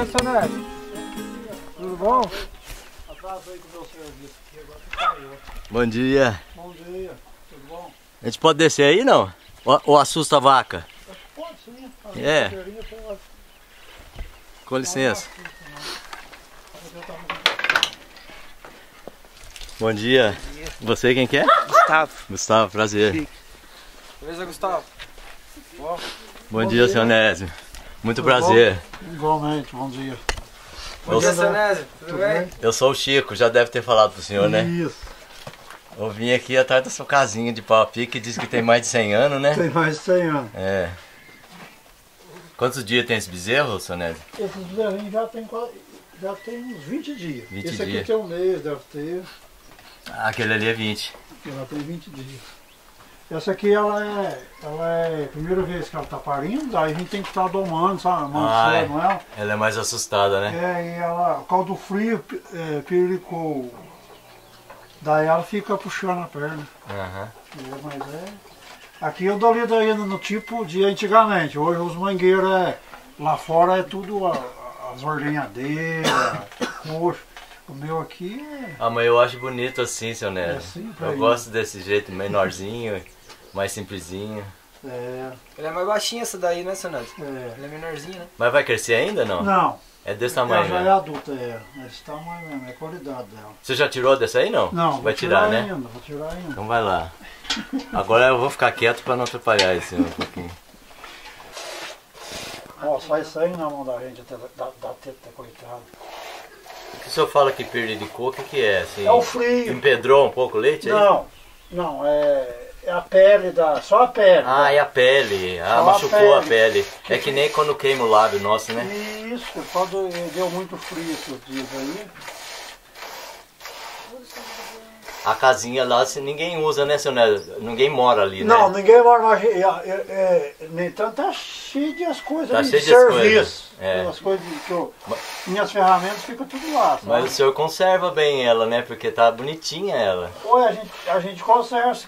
seu Neto. Tudo bom? Bom dia. Bom dia, tudo bom? A gente pode descer aí, não? Ou assusta a vaca? Pode sim. É. Com licença. Bom dia. Você quem que é? Gustavo. Gustavo, prazer. Beleza, Gustavo? Bom dia, seu Nésio. Muito prazer. Bom? Igualmente, bom dia. Bom dia, seu Nésio. Tudo bem? Eu sou o Chico, já deve ter falado pro senhor, né? Isso. Eu vim aqui atrás da sua casinha de pau a pique, que diz que tem mais de 100 anos, né? Tem mais de 100 anos. É. Quantos dias tem esse bezerro, seu Nésio? Esses bezerrinhos já tem uns 20 dias. 20 esse aqui dias. tem um mês, deve ter. Aquele ali é 20. Ela tem 20 dias. Essa aqui, ela é a primeira vez que ela tá parindo, daí a gente tem que estar domando, sabe? Amansando ela. Ela é mais assustada, né? É, e ela, por causa do frio, piricou. Daí ela fica puxando a perna. Aham. Mas é. Aqui eu dou lida ainda no tipo de antigamente. Hoje os mangueiros lá fora é tudo as ordenhadeiras, roxo. O meu aqui é. Ah, mas eu acho bonito assim, seu Nésio. É assim, eu gosto desse jeito menorzinho, mais simplesinho. É. Ele é mais baixinho essa daí, né, seu Neto? É. Ele é menorzinho, né? Mas vai crescer ainda não? Não. É desse Ela tamanho, já né? é adulta, é. Esse tamanho mesmo, é a qualidade dela. Você já tirou dessa aí não? Não, Vai vou tirar, né? ainda, vou tirar ainda. Então vai lá. Agora eu vou ficar quieto pra não atrapalhar esse um pouquinho. Ó, sai sangue na mão da gente, até da teta, coitado. O que o senhor fala que perda de cor, o que é? Assim, É o frio. empedrou um pouco o leite aí? Não, é a pele só a pele. Ah, é a pele. Ah, Só a machucou a pele. pele. É que nem quando queima o lábio nosso, né? Isso, quando deu muito frio esses dias aí. A casinha lá, se ninguém usa, né, seu Nésio? Ninguém mora ali, né? Não, ninguém mora mais. Nem tanto tá cheio de as coisas Tá de cheio de serviço. coisas, é. As coisas que minhas ferramentas ficam tudo lá. Sabe? Mas o senhor conserva bem ela, né? Porque tá bonitinha ela. Ué, a gente conserva,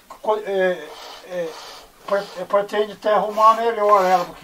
pretende até arrumar melhor ela, porque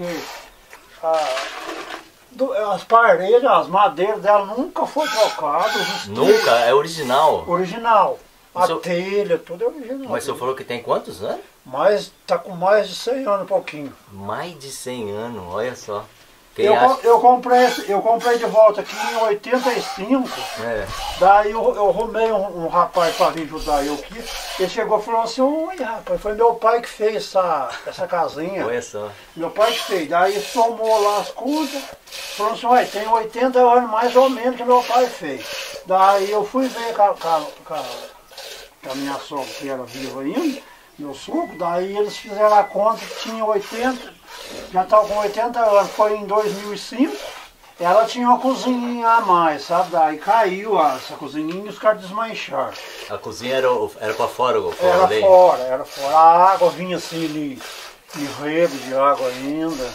as paredes, as madeiras dela nunca foi trocadas. Nunca? É original? Original. A senhor- telha, tudo é original. Mas o senhor falou que tem quantos anos? Mas tá com mais de 100 anos, um pouquinho. Mais de 100 anos, olha só. Quem acha... Eu comprei de volta aqui em 85. É. Daí eu arrumei um rapaz para vir ajudar eu aqui. Ele chegou e falou assim: oi, rapaz, foi meu pai que fez essa casinha. Olha só. Meu pai que fez. Daí somou lá as contas. Falou assim: olha, tem 80 anos mais ou menos que meu pai fez. Daí eu fui ver com a minha sogra, que era viva ainda, meu sogro. Daí eles fizeram a conta que tinha 80. Já estava com 80 anos, foi em 2005, ela tinha uma cozinha a mais, sabe? Daí caiu essa cozinha e os caras desmancharam. A cozinha era pra fora, Era fora. A água vinha assim de rego de água ainda.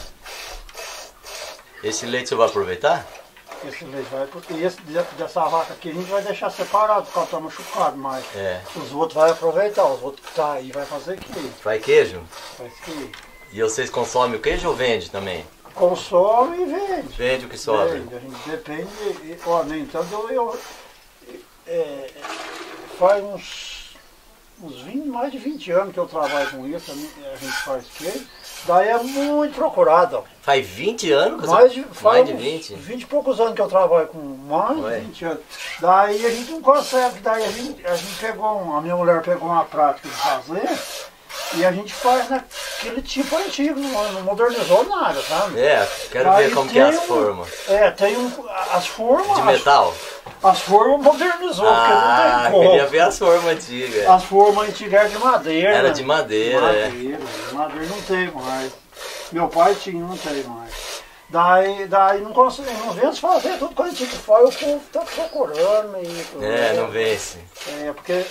Esse leite você vai aproveitar? Esse leite vai, e esse dessa vaca aqui a gente vai deixar separado, porque ela está machucado, mas os outros vai aproveitar, os outros que tá aí vai fazer queijo. Faz queijo? Faz queijo. E vocês consomem o queijo ou vende também? Consome e vende. Vende o que sobra? Vende, a gente depende, ó, nem tanto faz mais de 20 anos que eu trabalho com isso, a gente faz queijo. Daí é muito procurado. Ó. Faz 20 anos? Mais de 20? 20 e poucos anos que eu trabalho com mais de 20 anos. Daí a gente não consegue, daí a gente a minha mulher pegou uma prática de fazer e a gente faz naquele tipo antigo, não modernizou nada, sabe? Quero daí ver como que é as formas. Tem as formas. De metal? As formas modernizou, porque não tem como. Queria ver as formas antigas. As formas antigas eram de madeira. Era de madeira, Madeira não tem mais. Meu pai tinha, não tem mais. Daí não consegue, não vence fazer tudo que a gente faz, o povo está procurando. Não vence. Porque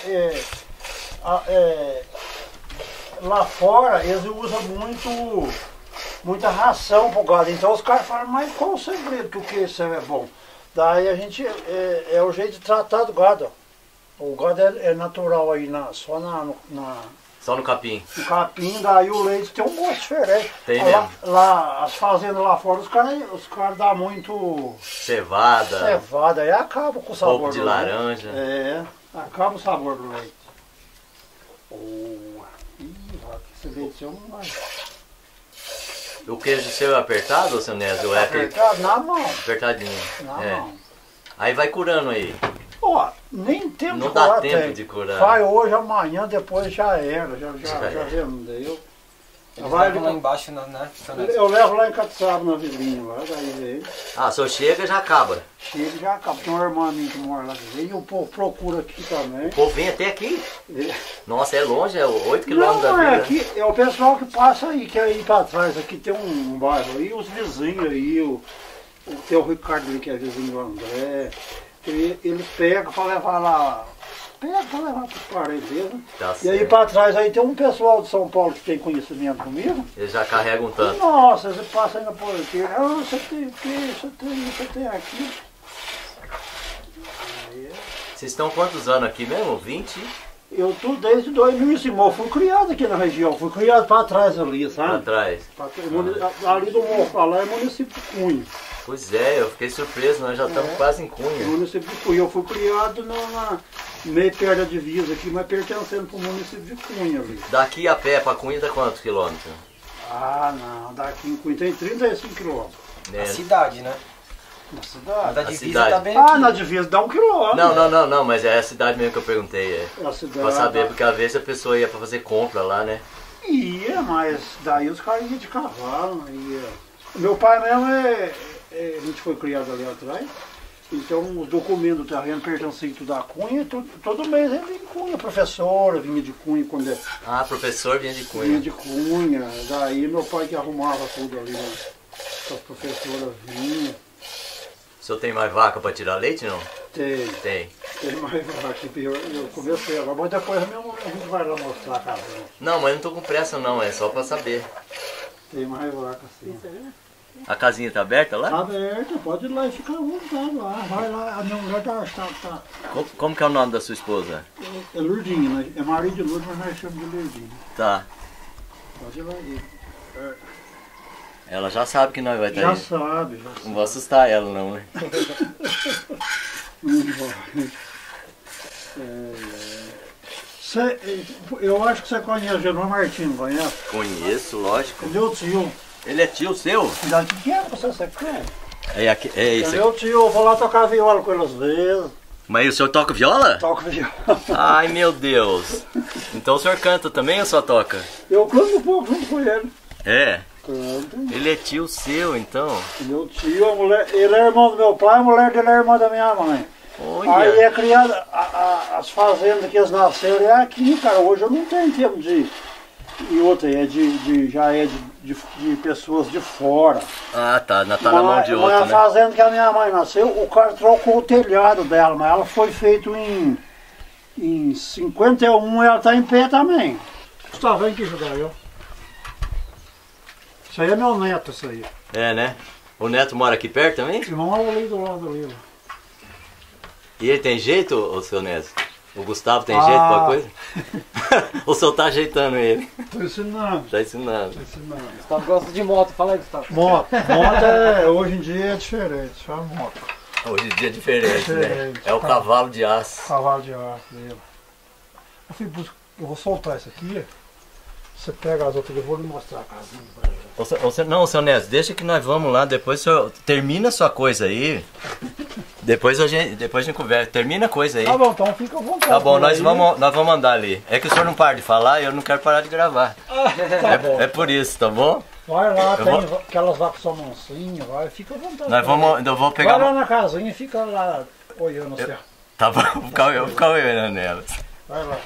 lá fora eles usam muita ração pro gado. Então os caras falam, mas qual o segredo que o que isso é bom? Daí a gente, é o jeito de tratar do gado. Ó. O gado é natural aí, só Só no capim. O capim, daí o leite tem um gosto diferente. Tem lá, mesmo. lá, as fazendas lá fora, os caras dão muito Cevada, cevada, aí acaba com o sabor polvo de do leite. laranja. É, acaba o sabor do leite. Boa. Ih, esse leite seu não vai. O queijo seu é apertado, seu Nésio? É Apertado na mão. apertadinho. Na É. mão. Aí vai curando aí. Ó, nem tempo Não de dá curar tempo tem. de curar. Vai hoje, amanhã, depois já era. Já era. vendeu. Eles Vai levam ali lá embaixo, né? Seu Neto? Eu levo lá em Catuçaba, na vilinha lá, daí vem. Ah, só chega e já acaba. Chega e já acaba. Tem uma irmã minha que mora lá, e o povo procura aqui também. O povo vem até aqui. É. Nossa, é longe, é 8 quilômetros Não, da é vila. aqui, é o pessoal que passa aí, que é aí pra trás, aqui tem um bairro aí, os vizinhos aí, tem o Ricardo ali, que é vizinho do André, ele pega pra levar lá, pega pra levar pros parentes dele, né? Tá E aí certo. pra trás aí tem um pessoal de São Paulo que tem conhecimento comigo. Eles já carregam um tanto. Nossa, você passa aí na porteira, você tem o quê? Você tem isso, você tem aquilo. Vocês estão quantos anos aqui mesmo? 20? Eu tô desde 2005, eu fui criado aqui na região, fui criado pra trás ali, Pra sabe? trás. Ali do morro pra lá é município de Cunha. Pois é, eu fiquei surpreso, nós já estamos quase em Cunha. Município de Cunha. Eu fui criado meio perto da divisa aqui, mas pertencendo pro município de Cunha ali. Daqui a pé pra Cunha dá quantos quilômetros? Ah, não, daqui em Cunha tem 35 quilômetros. Né? A cidade, né? Na A cidade. da A divisa cidade. tá bem Ah, aqui. na divisa dá 1 quilômetro. Não, mas é a cidade mesmo que eu perguntei. É. É a cidade. Pra saber, porque às vezes a pessoa ia pra fazer compra lá, né? Ia, mas daí os caras iam de cavalo, ia. Meu pai mesmo a gente foi criado ali atrás. Então os documentos do terreno pertenciam tudo a Cunha, todo mês ele vinha de Cunha, professora vinha de Cunha quando Ah, professor vinha de vinha Cunha. de Cunha, daí meu pai que arrumava tudo ali, né? As professoras vinham, O senhor tem mais vaca pra tirar leite, não? tem Tem. mais aqui, eu comecei agora, mas depois mesmo a gente vai lá mostrar a casa. Né? Não, mas não tô com pressa não, é só pra saber. Tem mais vaca assim. A casinha tá aberta lá? Tá aberto, pode ir lá e ficar à vontade lá, vai lá, a minha mulher tá Como que é o nome da sua esposa? é Lourdinha, né? É marido de Lourdes, mas nós chamamos de Lourdinha. Tá. Pode ir lá aí. Ela já sabe que nós vai estar Já aí. sabe, já Não sabe. vou assustar ela não, né? Eu acho que você conhece o Genor Martins, conhece? Conheço, lógico. Ele é o tio. Ele é tio seu? Cuidado que quer, você quer? É Ele isso é aqui. o tio, eu vou lá tocar viola com ele às vezes. Mas o senhor toca viola? Toco viola. Ai, meu Deus. Então o senhor canta também ou só toca? Eu canto um pouco junto com ele. É. Canto. Ele é tio seu, então. Meu tio, a mulher, ele é irmão do meu pai, a mulher dele é irmã da minha mãe. Olha. Aí é criado, as fazendas que eles nasceram é aqui, cara. Hoje eu não tenho tempo de. E outra, já é de pessoas de fora. Ah, tá. Tá na mão de Mas outro, a né? fazenda que a minha mãe nasceu, o cara trocou o telhado dela, mas ela foi feita em 51 e ela tá em pé também. Gustavo, vem aqui jogar eu. Isso aí é meu neto, isso aí. É, né? O neto mora aqui perto também? Irmão ali do lado ali. E ele tem jeito, o seu neto? O Gustavo tem jeito pra coisa? O senhor tá ajeitando ele? Tô ensinando. Tá ensinando. Gustavo gosta de moto, fala aí, Gustavo. Moto hoje em dia é diferente, só moto. Hoje em dia é diferente, né? Diferente. É o cavalo de aço. Cavalo de ar dele. Eu vou soltar isso aqui. Você pega as outras, eu vou lhe mostrar a casinha. Não, seu Neto, deixa que nós vamos lá, depois o senhor termina a sua coisa aí. Depois a gente conversa. Termina a coisa aí. Tá bom, então fica à vontade. Tá bom, nós aí. vamos andar ali. É que o senhor não para de falar e eu não quero parar de gravar. Tá bom. É por isso, tá bom? Vai lá, Eu tem vou- aquelas vacas são mansinhas, vai, fica à vontade. Nós vamos, eu vou pegar. Vai lá na casinha e fica lá olhando o céu. Tá bom, vou ficar olhando nelas. Vai lá.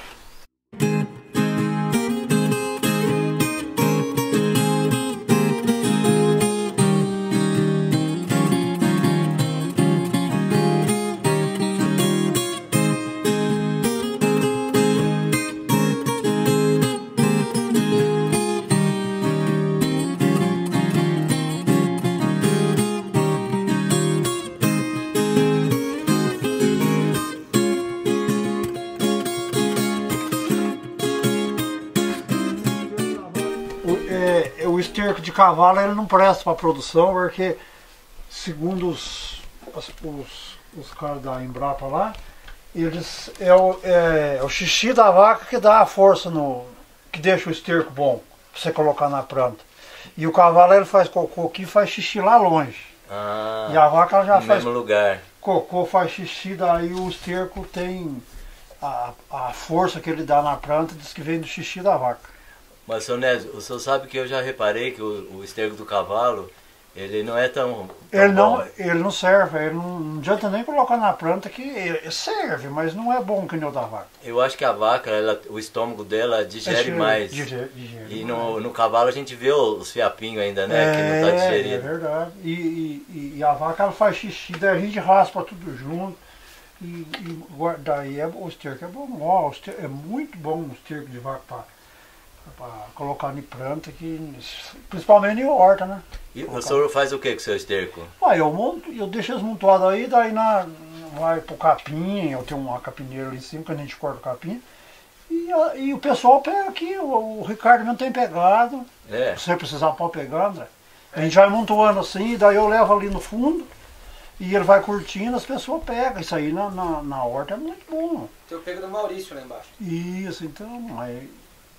cavalo ele não presta para produção, porque segundo os caras da Embrapa lá, eles é o xixi da vaca que dá a força que deixa o esterco bom para você colocar na planta. E o cavalo ele faz cocô aqui e faz xixi lá longe. E a vaca ela já no faz mesmo lugar. cocô, faz xixi, daí o esterco tem a força que ele dá na planta, diz que vem do xixi da vaca. Mas, seu Nésio, o senhor sabe que eu já reparei que o esterco do cavalo, ele não é tão bom. Ele não serve, ele não adianta nem colocar na planta que ele serve, mas não é bom que nem o da vaca. Eu acho que a vaca, o estômago dela digere mais. Digere E mais. no cavalo a gente vê os fiapinhos ainda, né? Que não tá digerindo. É verdade. E a vaca ela faz xixi, daí a gente raspa tudo junto. Daí o esterco é bom. Ó, é muito bom o esterco de vaca para colocar em planta, principalmente em horta, né? E o senhor faz o que com o seu esterco? Eu deixo eles montados aí, daí vai pro capim, eu tenho uma capineira ali em cima que a gente corta o capim. E o pessoal pega aqui, o Ricardo mesmo tem pegado. Se você precisar pode pegar, André. A gente vai montando assim, daí eu levo ali no fundo e ele vai curtindo, as pessoas pegam. Isso aí na horta é muito bom. Eu pego do Maurício lá embaixo. Isso, então, aí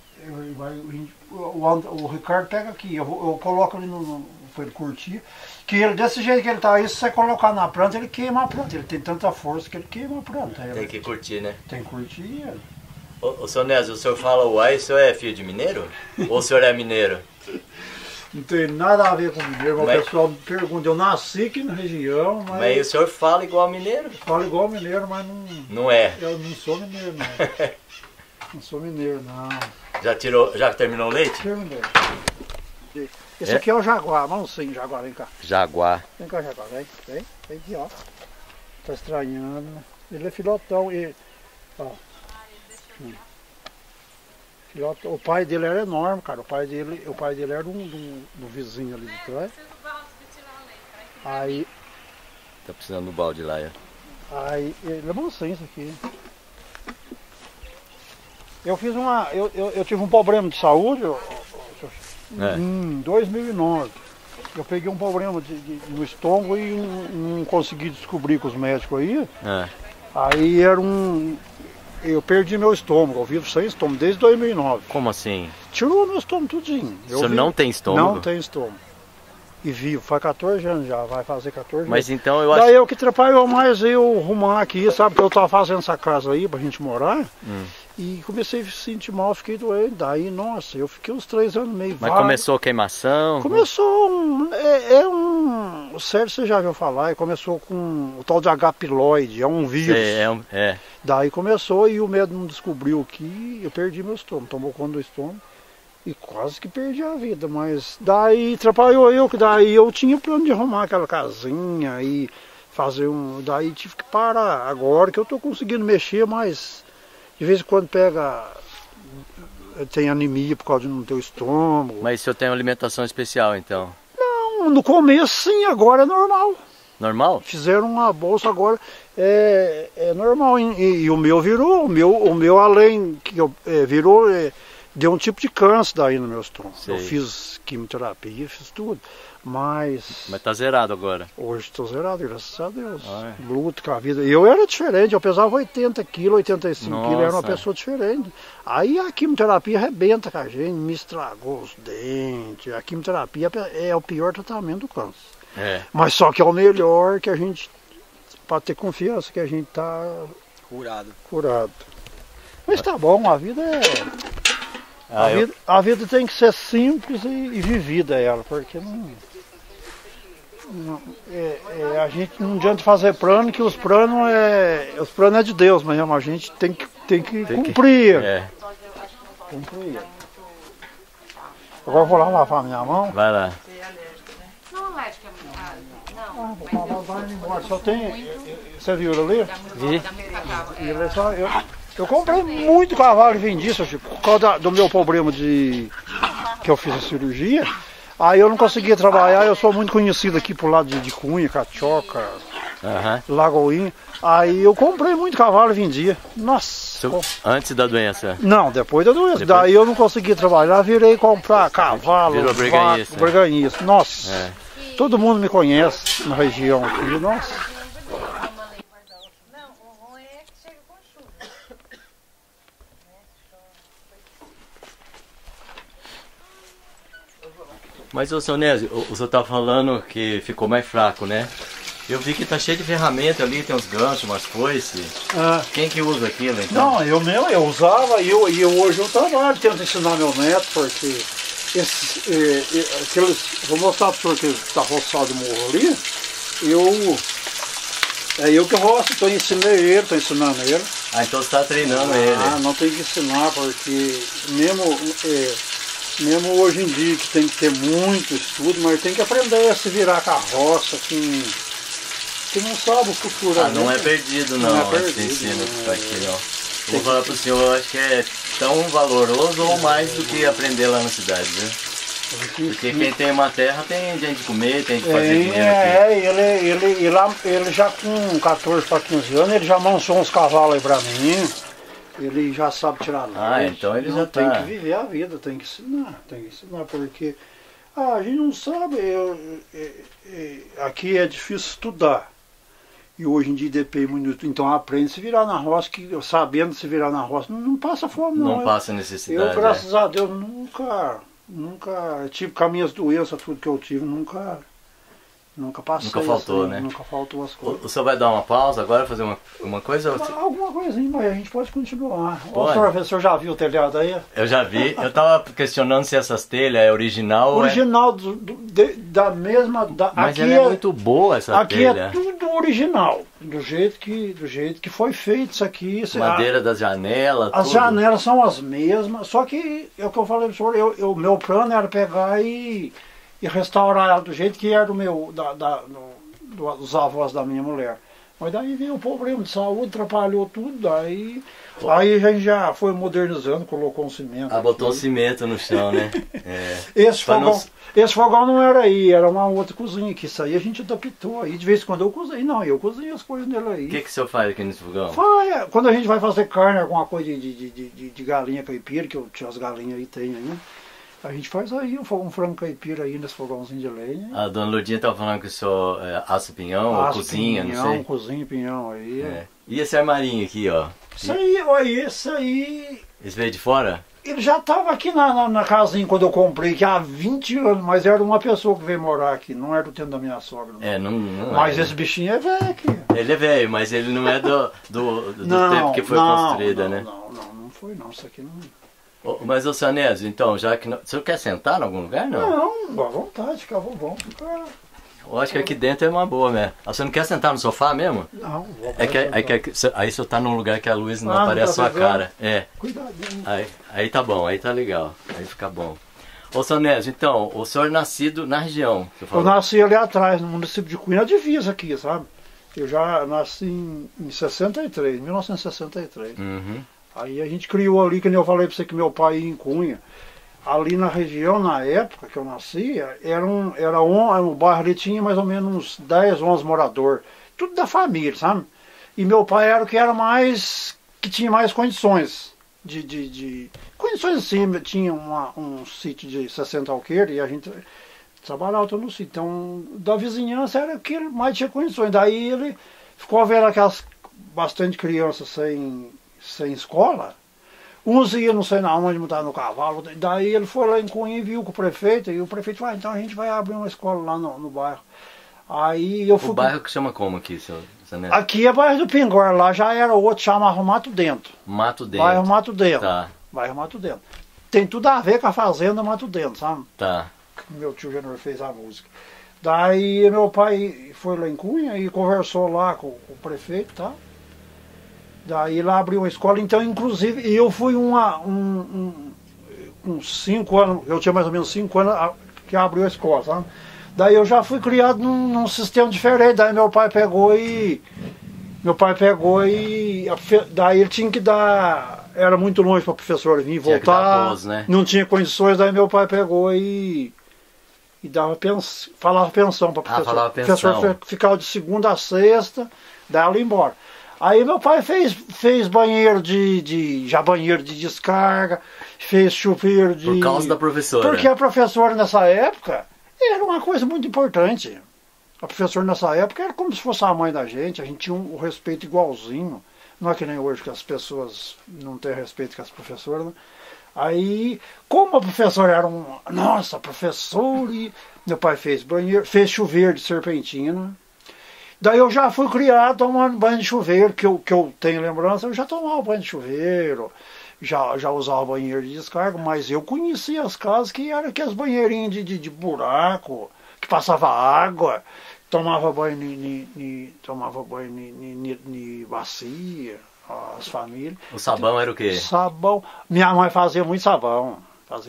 o Ricardo pega aqui, eu coloco ali para ele curtir. Que ele, desse jeito que ele tá aí, se você colocar na planta, ele queima a planta. Ele tem tanta força que ele queima a planta. Tem que curtir, né? Tem que curtir ele. Ô, seu Nésio, o senhor fala uai, o senhor é filho de mineiro? Ou o senhor é mineiro? Não tem nada a ver com mineiro, mas o pessoal me pergunta, eu nasci aqui na região, mas... Mas o senhor fala igual mineiro? Falo igual mineiro, mas não... Não é? Eu não sou mineiro, não. Não sou mineiro, não. Já terminou o leite? Terminei. Esse aqui é o jaguar, vamos sim, jaguar, vem cá. Jaguar. Vem cá, jaguar, vem aqui, ó. Tá estranhando, né? Ele é filotão e... Ó. Filotão. O pai dele era enorme, cara. O pai dele era do vizinho ali de trás. Aí... Tá precisando do balde lá, é. Aí, ele é mansinho isso aqui. Eu tive um problema de saúde em 2009. Eu peguei um problema no estômago e não consegui descobrir com os médicos aí. Aí eu perdi meu estômago, eu vivo sem estômago desde 2009. Como assim? Tirou meu estômago tudinho. O senhor não tem estômago? Não tenho estômago. E vivo, faz 14 anos já, vai fazer 14 anos. Mas então eu acho... Daí eu que atrapalhou mais eu arrumar aqui, sabe, que eu tava fazendo essa casa aí pra gente morar. E comecei a me sentir mal, fiquei doente. Daí, nossa, eu fiquei uns 3 anos meio Mas começou queimação? Começou o certo você já viu falar, começou com o tal de H. pylori, é um vírus. Daí começou e o médico não descobriu que eu perdi meu estômago, tomou conta do estômago. E quase que perdi a vida, mas daí atrapalhou eu, que daí eu tinha plano de arrumar aquela casinha e fazer daí tive que parar. Agora que eu tô conseguindo mexer, mas de vez em quando tem anemia por causa de não ter o estômago. Mas o senhor tem uma alimentação especial então? Não, no começo sim, agora é normal. Normal? Fizeram uma bolsa agora, é normal. E o meu virou, o meu além que virou... Deu um tipo de câncer daí no meu estômago. Sei. Eu fiz quimioterapia, fiz tudo. Mas tá zerado agora? Hoje estou zerado, graças a Deus. Luto com a vida. Eu era diferente, eu pesava 80 quilos, 85 quilos, era uma pessoa diferente. Aí a quimioterapia arrebenta com a gente, me estragou os dentes. A quimioterapia é o pior tratamento do câncer. Mas só que é o melhor que a gente, para ter confiança que a gente está curado. Mas tá bom, a vida é... A vida tem que ser simples e vivida ela, porque a gente não adianta fazer plano, que os planos é de Deus mesmo, a gente tem que cumprir. Cumprir. Agora eu vou lá lavar minha mão. Vai lá. Vai embora, só tem... Você viu ali? Vi. Eu comprei muito cavalo e vendi, Chico, por causa do meu problema que eu fiz a cirurgia. Aí eu não conseguia trabalhar, eu sou muito conhecido aqui pro lado de Cunha, Cachoca, Aham. Lagoinha. Aí eu comprei muito cavalo e vendia. Nossa. Antes da doença. Não, depois da doença. Depois... Daí eu não consegui trabalhar, virei comprar cavalo, Virou breganhista. breganhista. Nossa, É. todo mundo me conhece na região aqui. Nossa. Mas ô seu Nésio, o senhor tá falando que ficou mais fraco, né? Eu vi que tá cheio de ferramenta ali, tem uns ganchos, umas foices. Ah. Quem que usa aquilo então? Não, eu mesmo, eu usava e eu hoje eu trabalho, tento ensinar meu neto, porque aqueles, vou mostrar para o senhor que está roçado o morro ali, é eu que roço, estou ensinando ele. Ah, então você tá treinando ele. Ah, não tem que ensinar, porque mesmo hoje em dia que tem que ter muito estudo, mas tem que aprender a se virar carroça, que não sabe o futuro. Ah, não é perdido não, Não é perdido, ensino não, aqui não. Eu vou falar pro senhor, eu acho que é tão valoroso ou mais do que aprender lá na cidade, viu? Porque quem tem uma terra tem gente de comer, tem de fazer dinheiro aqui. Ele já com 14 para 15 anos, ele já mansou uns cavalos aí pra mim. Ele já sabe tirar leite. Ah, então ele já tem tá. que viver a vida, tem que ensinar, porque a gente não sabe, aqui é difícil estudar. E hoje em dia depende muito, então aprende a se virar na roça, que sabendo se virar na roça, não passa fome não. Não passa necessidade. Eu, graças a Deus, nunca, tipo, com as minhas doenças, tudo que eu tive, nunca passei. Nunca faltou, assim, né? Nunca faltou as coisas. O senhor vai dar uma pausa agora, fazer uma coisa? Alguma coisinha, mas a gente pode continuar. Pode. O senhor já viu o telhado aí? Eu já vi. Eu tava questionando se essas telhas é original ou Original da mesma... Mas aqui ela é muito boa essa aqui telha. é tudo original, do jeito que foi feito isso aqui. Madeira das janelas, As tudo. janelas são as mesmas, só que é o que eu falei pro senhor, meu plano era pegar e restaurar ela do jeito que era dos avós da minha mulher. Mas daí veio o problema de saúde, atrapalhou tudo, daí a gente já foi modernizando, colocou um cimento. Ah, botou um cimento no chão, né? É. Esse fogão não era aí, era uma outra cozinha, que isso aí a gente adaptou. Aí de vez em quando eu cozinho as coisas nele aí. O que o senhor faz aqui nesse fogão? Quando a gente vai fazer carne, alguma coisa de galinha caipira, que eu tinha as galinhas aí, tem aí, a gente faz aí um frango caipira aí nesse fogãozinho de lenha. A dona Lourdinha estava falando que o senhor assa pinhão ou cozinha, pinhão, não sei. Cozinha, pinhão aí. É. E esse armarinho aqui, ó? Esse aí... Esse veio de fora? Ele já estava aqui na casinha quando eu comprei, que há 20 anos, mas era uma pessoa que veio morar aqui, não era do tempo da minha sogra. Não. Mas esse bichinho é velho aqui. Ele é velho, mas ele não é do tempo que foi construída, né? Não foi não, isso aqui não... Mas o senhor Nésio, então, já que... O senhor quer sentar em algum lugar, não? Não, à vontade, fica bom. Eu acho que aqui dentro é uma boa mesmo. Você não quer sentar no sofá mesmo? Não, vou aí o senhor tá num lugar que a luz não não aparece tá a sua cara. É. Cuidadinho. Aí tá bom, aí tá legal. Aí fica bom. Ô, senhor Nésio, então, o senhor nascido na região, você falou? Eu nasci ali atrás, no município de Cunha, na divisa aqui, sabe? Eu já nasci em 1963. Uhum. Aí a gente criou ali, que nem eu falei pra você que meu pai ia em Cunha. Ali na região, na época que eu nasci, o bairro ali tinha mais ou menos uns 10, 11 moradores. Tudo da família, sabe? E meu pai era o que que tinha mais condições. Condições assim, tinha um sítio de 60 alqueires e a gente trabalhava todo no sítio. Então, da vizinhança era o que ele mais tinha condições. Daí ele ficou vendo aquelas bastante crianças sem escola. Uns iam não sei na onde, montar no cavalo. Daí ele foi lá em Cunha e viu com o prefeito. E o prefeito falou, então a gente vai abrir uma escola lá no bairro. Aí eu fui... O bairro que chama como aqui, seu Nésio? Aqui é bairro do Pinguar, lá já era outro, chamava Mato Dentro. Mato Dentro. Bairro Mato Dentro. Tá. Bairro Mato Dentro. Tem tudo a ver com a fazenda Mato Dentro, sabe? Tá. Meu tio Genor fez a música. Daí meu pai foi lá em Cunha e conversou lá com o prefeito e tal. Daí lá abriu uma escola, então inclusive eu fui com 5 anos, eu tinha mais ou menos 5 anos que abriu a escola, sabe? Daí eu já fui criado num sistema diferente, daí meu pai pegou e daí ele tinha que dar, era muito longe para o professor vir e voltar, né? não tinha condições, daí meu pai pegou e e falava pensão para professor. Falava O professor pensão. ficava de segunda a sexta, daí ela ia embora. Aí meu pai fez banheiro já banheiro de descarga, fez chuveiro de... Por causa da professora. Porque a professora nessa época era uma coisa muito importante. A professora nessa época era como se fosse a mãe da gente, a gente tinha o respeito igualzinho. Não é que nem hoje que as pessoas não têm respeito com as professoras, né? Aí, como a professora era nossa, professora, e meu pai fez banheiro, fez chuveiro de serpentina. Daí eu já fui criado tomando banho de chuveiro, que eu tenho lembrança, eu já tomava banho de chuveiro, já usava banheiro de descarga, mas eu conhecia as casas que eram aqueles banheirinhos de buraco, que passava água, tomava banho em bacia, as famílias. O sabão era o quê? Sabão. Minha mãe fazia muito sabão.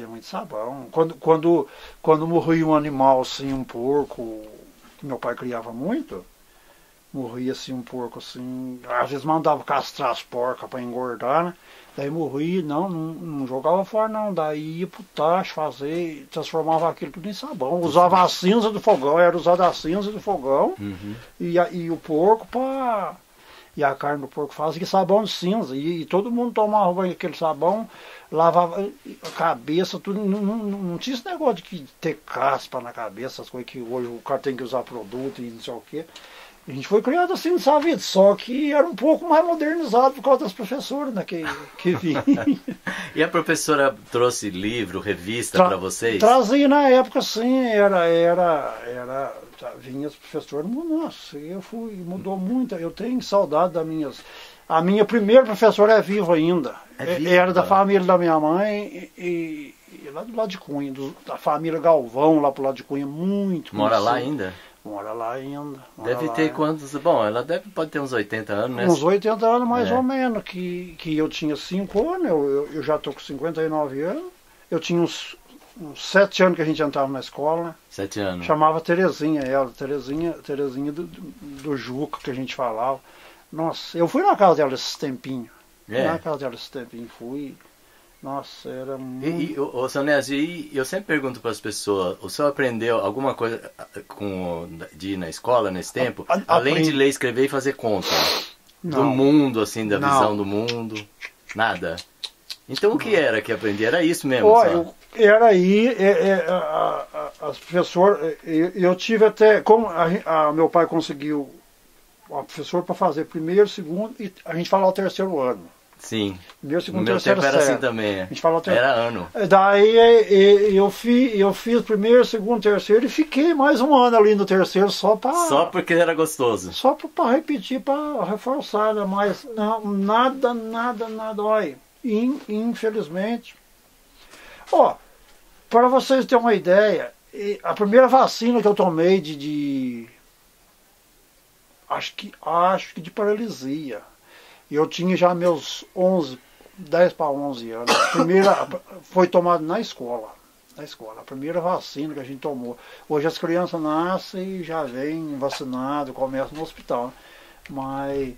Quando morria um animal assim, um porco, que meu pai criava muito, morria assim um porco assim, às vezes mandava castrar as porcas para engordar, né? Daí morria, não jogava fora não, daí ia pro tacho fazer, transformava aquilo tudo em sabão, usava a cinza do fogão, era usada a cinza do fogão, e o porco e a carne do porco fazia sabão de cinza, e todo mundo tomava banho aquele sabão, lavava a cabeça, tudo, não tinha esse negócio de ter caspa na cabeça, as coisas que hoje o cara tem que usar produto e não sei o quê. A gente foi criado assim nessa vida, só que era um pouco mais modernizado por causa das professoras, né, que vinham. E a professora trouxe livro, revista para vocês? Trazia na época, sim, vinha as professoras, nossa, mudou muito, eu tenho saudade das minhas... A minha primeira professora é viva ainda, era da família da minha mãe e lá do lado de Cunha, da família Galvão, lá pro lado de Cunha, muito. Mora lá ainda? Mora lá ainda. Deve ter quantos? Bom, ela pode ter uns 80 anos, né? Uns 80 anos mais ou menos, que eu tinha 5 anos, eu já estou com 59 anos. Eu tinha uns 7 anos que a gente entrava na escola, né? 7 anos. Chamava Terezinha ela, Terezinha do Juca, que a gente falava. Nossa, eu fui na casa dela esses tempinhos. Na casa dela esses tempinhos, fui. Nossa, era muito... Seu Nézio, eu sempre pergunto para as pessoas, o senhor aprendeu alguma coisa de ir na escola nesse tempo? Além de ler, escrever e fazer conta? Do mundo, assim, da visão do mundo? Nada? Então o que era que aprendi? Era isso mesmo? Era aí, as professoras, eu tive até, como meu pai conseguiu o professor para fazer primeiro, segundo, e a gente falava o terceiro ano. Sim. Meu segundo, no meu terceiro tempo era sério. assim também. A gente falava era ano. Daí eu fiz primeiro, segundo, terceiro e fiquei mais um ano ali no terceiro só porque era gostoso. Só para repetir, para reforçar, né? Mas não, nada, olha. Infelizmente. Para vocês terem uma ideia, a primeira vacina que eu tomei acho que de paralisia. Eu tinha já meus 10 para 11 anos. A primeira foi tomada na escola. A primeira vacina que a gente tomou. Hoje as crianças nascem e já vêm vacinadas, começam no hospital. Mas,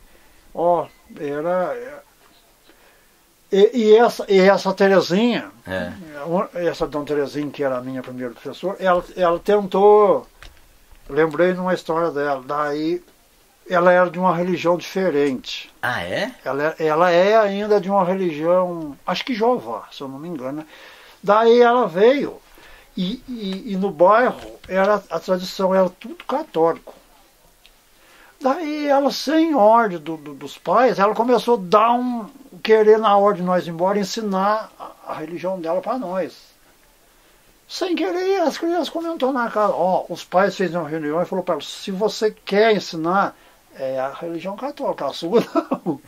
E essa Terezinha, essa Dona Terezinha, que era a minha primeira professora, ela tentou, lembrei de uma história dela, daí ela era de uma religião diferente. Ah, é? Ela é ainda de uma religião, acho que Jeová, se eu não me engano, né? Daí ela veio e no bairro a tradição era tudo católico. Daí ela, sem ordem dos pais, ela começou a querer na hora de nós ir embora, ensinar a religião dela para nós. Sem querer, as crianças comentaram na casa, os pais fez uma reunião e falou para ela, se você quer ensinar, é a religião católica, a sua não.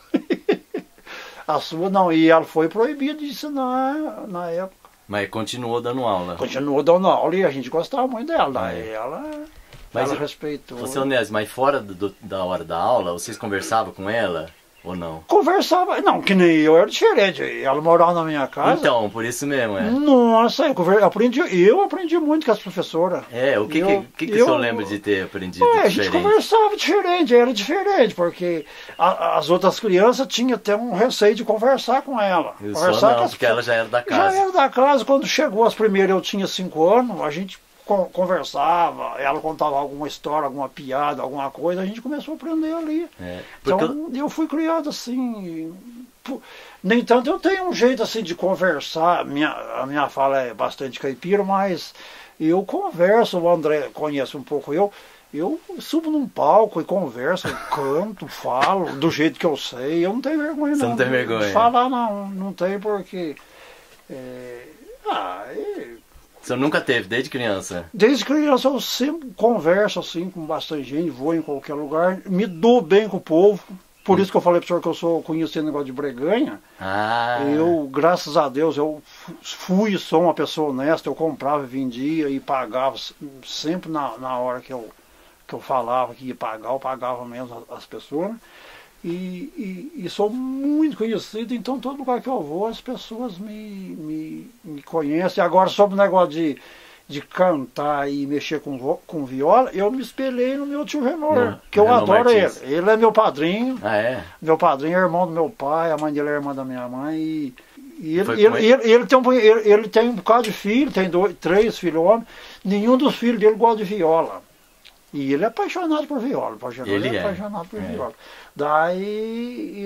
A sua não, e ela foi proibida de ensinar na época. Mas continuou dando aula. Continuou dando aula e a gente gostava muito dela, daí ela respeitou. Ô, seu Nézio, mas fora da hora da aula, vocês conversavam com ela ou não? Conversava, não, que nem eu, era diferente. Ela morava na minha casa. Então, por isso mesmo, Nossa, eu aprendi muito com as professoras. O que o senhor lembra de ter aprendido diferente? A gente conversava diferente, era diferente, porque as outras crianças tinham até um receio de conversar com ela. Porque ela já era da casa. Já era da casa, quando chegou as primeiras, eu tinha 5 anos, a gente conversava, ela contava alguma história, alguma piada, alguma coisa, a gente começou a aprender ali. Então eu fui criado assim. No entanto, eu tenho um jeito assim de conversar, a minha fala é bastante caipira, mas eu converso, o André conhece um pouco eu subo num palco e converso, canto, falo do jeito que eu sei, eu não tenho vergonha não. Você não tem vergonha? De falar não tenho porque... Você nunca teve, desde criança? Desde criança eu sempre converso assim com bastante gente, vou em qualquer lugar, me dou bem com o povo. Por isso que eu falei para o senhor que eu sou conhecido negócio de breganha. Eu, graças a Deus, eu sou uma pessoa honesta, eu comprava, vendia e pagava sempre na hora que eu falava que ia pagar, eu pagava mesmo as pessoas. E sou muito conhecido, então todo lugar que eu vou as pessoas me conhecem. Agora sobre o negócio de cantar e mexer com viola, eu me espelhei no meu tio Renor, que eu adoro Martins. Ele é meu padrinho. Meu padrinho é irmão do meu pai, a mãe dele é irmã da minha mãe. E ele tem um bocado de filho, tem 3 filhos homens, nenhum dos filhos dele gosta de viola. E ele é apaixonado por viola, apaixonado por viola. Daí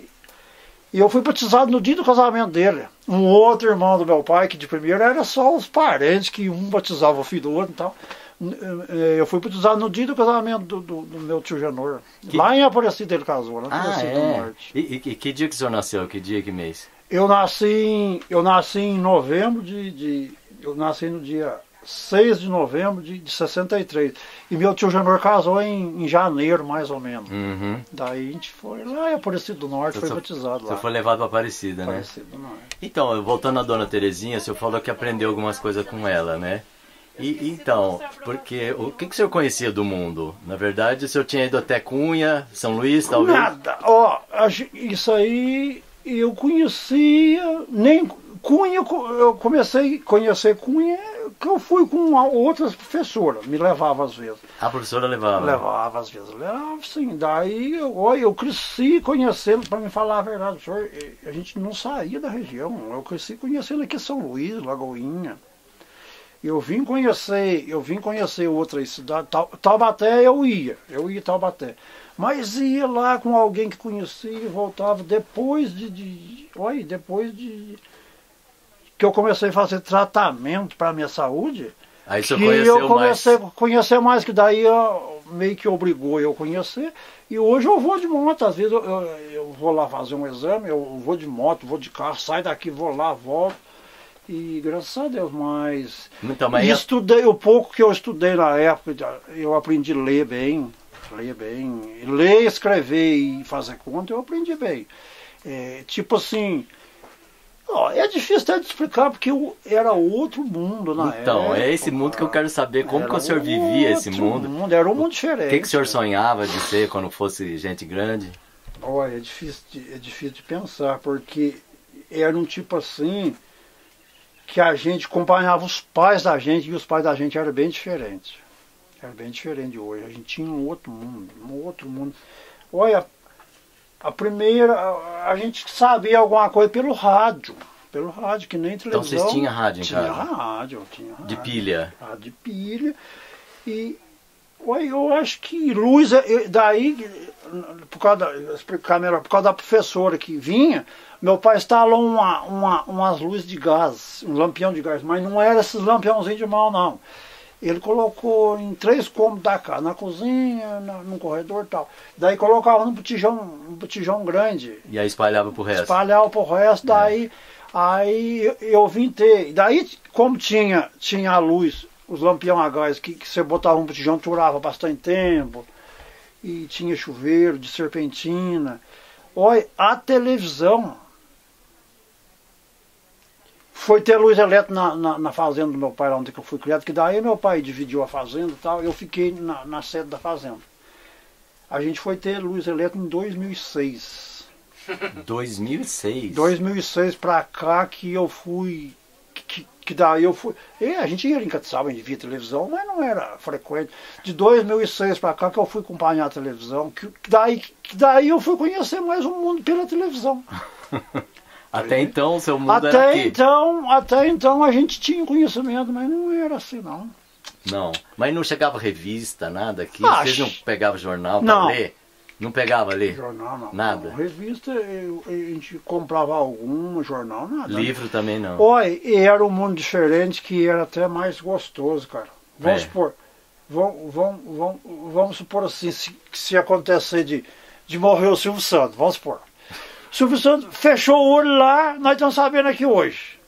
eu fui batizado no dia do casamento dele. Um outro irmão do meu pai, que de primeiro era só os parentes, que um batizava o filho do outro e tal. Eu fui batizado no dia do casamento do meu tio Janor. Lá em Aparecida ele casou, lá em Aparecida do Norte. E que dia que o senhor nasceu? Que dia, que mês? Eu nasci em novembro eu nasci no dia 6 de novembro de 63. E meu tio Janor casou em janeiro, mais ou menos. Daí a gente foi lá em Aparecida do Norte, foi batizado lá. Você foi levado para Aparecida, né? Aparecida do Norte. Então, voltando à dona Terezinha, o senhor falou que aprendeu algumas coisas com ela, né? Então, porque o que o senhor conhecia do mundo? Na verdade, o senhor tinha ido até Cunha, São Luís, talvez? Nada. Isso aí eu conhecia, nem Cunha, eu comecei a conhecer Cunha, que eu fui com outras professoras, me levava às vezes. A professora levava? Levava às vezes, levava sim. Daí eu cresci conhecendo, para me falar a verdade, senhor, a gente não saía da região, eu cresci conhecendo aqui São Luís, Lagoinha. Eu vim conhecer outras cidades, Taubaté eu ia Taubaté. Mas ia lá com alguém que conhecia e voltava depois que eu comecei a fazer tratamento para a minha saúde. Aí você conheceu eu comecei a conhecer mais, que daí meio que obrigou eu a conhecer. E hoje eu vou de moto, às vezes eu vou lá fazer um exame, eu vou de moto, vou de carro, saio daqui, vou lá, volto. E graças a Deus, mas estudei o pouco que eu estudei na época, eu aprendi a ler bem, escrever e fazer conta, eu aprendi bem. Tipo assim, é difícil até de explicar, porque era outro mundo na época. Então, é esse mundo que eu quero saber, como que o senhor vivia esse mundo? Era um mundo diferente. O que o senhor sonhava de ser quando fosse gente grande? Olha, é difícil de pensar, porque era um tipo assim, que a gente acompanhava os pais da gente, e os pais da gente eram bem diferentes. Era bem diferente de hoje. A gente tinha um outro mundo. Olha, a primeira, a gente sabia alguma coisa pelo rádio, que nem televisão. Então vocês tinham rádio em casa? Tinha rádio. De pilha? De pilha. E eu acho que luz, daí, por causa da professora que vinha, meu pai instalou umas luzes de gás, um lampião de gás, mas não era esses lampiãozinhos de mão, não. Ele colocou em 3 cômodos da casa, na cozinha, no corredor e tal. Daí colocava um botijão grande. E aí espalhava pro resto? Espalhava pro resto, daí aí eu vim ter. Daí, como tinha a luz, os lampião a gás, que você botava um botijão, durava bastante tempo. E tinha chuveiro de serpentina. Olha, a televisão foi ter luz elétrica na fazenda do meu pai, lá onde eu fui criado, que daí meu pai dividiu a fazenda e tal, eu fiquei na sede da fazenda. A gente foi ter luz elétrica em 2006. 2006? 2006 pra cá que eu fui, que daí eu fui... a gente ia em Catiçaba, a gente via televisão, mas não era frequente. De 2006 pra cá que eu fui acompanhar a televisão, que daí eu fui conhecer mais o mundo pela televisão. Até então o seu mundo era aqui? Até então a gente tinha conhecimento, mas não era assim não. Não. Mas não chegava revista, nada aqui? Ah, Vocês não pegavam jornal pra não. ler? Não pegava ali? Jornal não. Nada? Não. Revista, a gente comprava algum, jornal nada. Livro também não. Olha, e era um mundo diferente que era até mais gostoso, cara. Vamos supor, vamos supor assim, se acontecer de morrer o Silvio Santos, vamos supor. O Silvio Santos fechou o olho lá, nós estamos sabendo aqui hoje.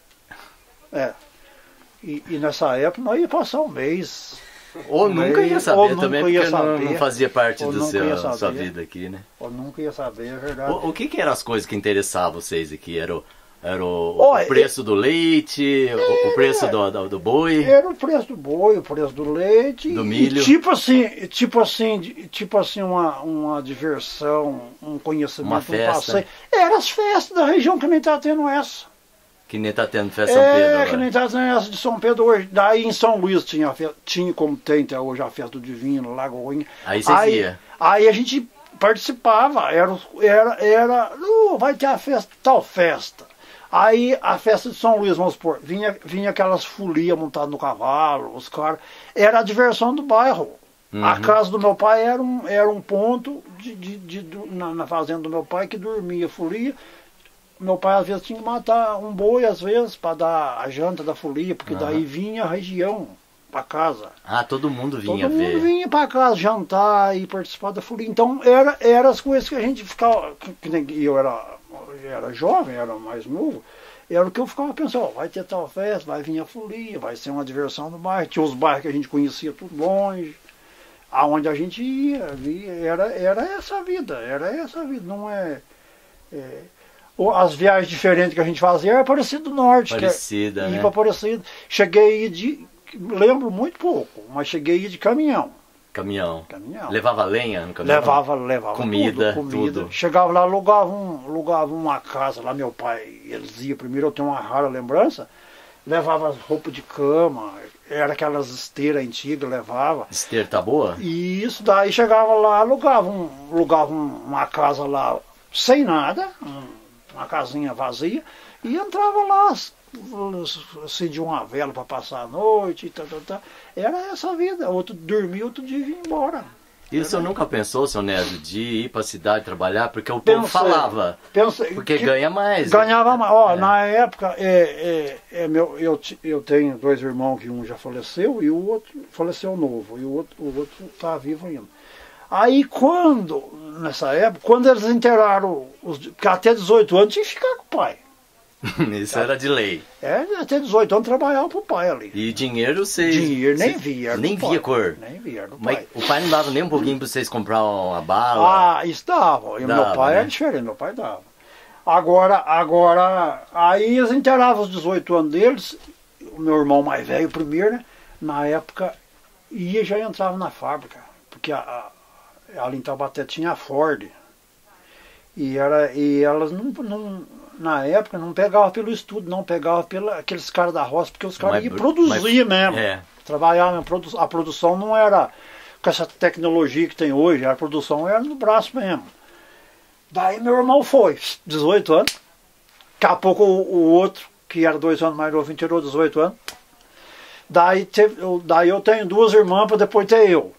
E nessa época nós ia passar um mês. Ou nunca ia saber também, porque saber, não fazia parte da sua saber, vida aqui, né? Ou nunca ia saber, é verdade. O que eram as coisas que interessavam vocês aqui? Era o preço do leite, o preço do boi? Era o preço do boi, o preço do leite. Do milho. E tipo assim uma diversão, um conhecimento, uma festa. Um passeio. Era as festas da região que nem tá tendo essa. Que nem tá tendo festa São Pedro agora. Que nem tá tendo essa de São Pedro hoje. Daí em São Luís tinha como tem até hoje a festa do Divino, Lagoinha. Aí vocês iam. Aí a gente participava, vai ter a festa, tal festa. Aí a festa de São Luís, vamos supor, vinha aquelas folias montadas no cavalo, os caras. Era a diversão do bairro. Uhum. A casa do meu pai era um ponto na fazenda do meu pai que dormia folia. Meu pai às vezes tinha que matar um boi, às vezes, para dar a janta da folia, porque daí vinha a região para casa. Ah, todo mundo vinha ver. Todo mundo vinha para casa jantar e participar da folia. Então era as coisas que a gente ficava. Eu era jovem, era mais novo. Era o que eu ficava pensando, vai ter tal festa, vai vir a folia, vai ser uma diversão no bairro. Tinha os bairros que a gente conhecia tudo longe. Aonde a gente ia, era essa vida, não as viagens diferentes que a gente fazia era Aparecida do Norte. Parecida, né? Ia para Aparecida. Cheguei a ir lembro muito pouco, mas cheguei a ir de caminhão. Caminhão. Levava lenha no caminhão? Levava comida. Tudo. Chegava lá, alugava uma casa lá, meu pai, eles iam primeiro, eu tenho uma rara lembrança, levava roupa de cama, era aquelas esteiras antigas, levava. Esteira tá boa? E isso daí chegava lá, alugava uma casa lá sem nada, uma casinha vazia, e entrava lá, acendia uma vela para passar a noite, e tal. Era essa vida, outro dormia, outro dia vinha embora. E o senhor nunca pensou, seu Nézio, de ir para a cidade trabalhar? Porque o povo falava, porque ganha mais. Ganhava mais. Na época, eu tenho dois irmãos, que um já faleceu e o outro faleceu novo, e o outro está vivo ainda. Aí nessa época, quando eles inteiraram, até 18 anos tinha que ficar com o pai. Isso era de lei. Até 18 anos trabalhava pro pai ali. E dinheiro vocês... Dinheiro nem via. Nem via cor? Nem via, do pai. Mas o pai não dava nem um pouquinho pra vocês comprar uma bala? Ah, isso dava. E meu pai era diferente, meu pai dava. Agora, aí eles inteiravam os 18 anos deles, o meu irmão mais velho primeiro, né? Na época, já entrava na fábrica, porque ali em Taubaté tinha a Ford. E elas na época não pegavam pelo estudo, não pegavam aqueles caras da roça, porque os caras iam produzir mesmo. Trabalhavam, a produção não era com essa tecnologia que tem hoje, a produção era no braço mesmo. Daí meu irmão foi, 18 anos, daqui a pouco o outro, que era 2 anos mais novo, tirou 18 anos. Daí eu tenho 2 irmãs para depois ter eu.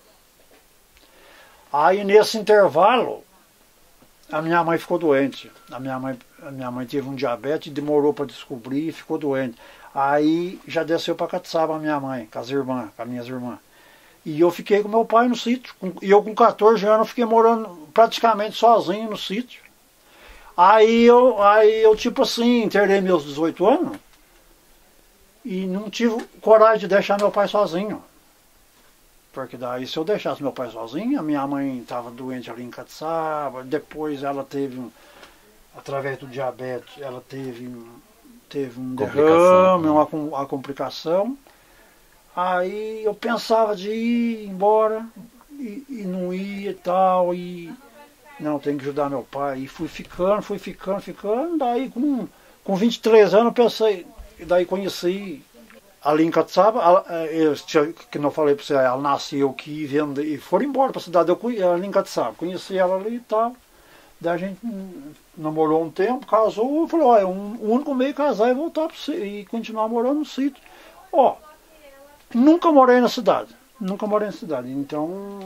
Aí nesse intervalo, a minha mãe ficou doente. A minha mãe teve um diabetes, demorou para descobrir e ficou doente. Aí já desceu para Catiçaba a minha mãe, com as minhas irmãs. E eu fiquei com meu pai no sítio. E eu com 14 anos fiquei morando praticamente sozinho no sítio. Aí eu tipo assim, internei meus 18 anos e não tive coragem de deixar meu pai sozinho. Porque daí se eu deixasse meu pai sozinho, a minha mãe estava doente ali em Catiçaba, depois ela teve, através do diabetes, ela teve um derrame, uma complicação. Aí eu pensava de ir embora e não ia e tal, não, tem que ajudar meu pai. E fui ficando, daí com 23 anos eu pensei, daí conheci ali em Catiçaba, que não falei para você, ela nasceu aqui e foram embora para a cidade, ali em Catiçaba, conheci ela ali e tal. Daí a gente namorou um tempo, casou, e falou, olha, o único meio casar é voltar para e continuar morando no sítio. Nunca morei na cidade. Nunca morei na cidade. Então.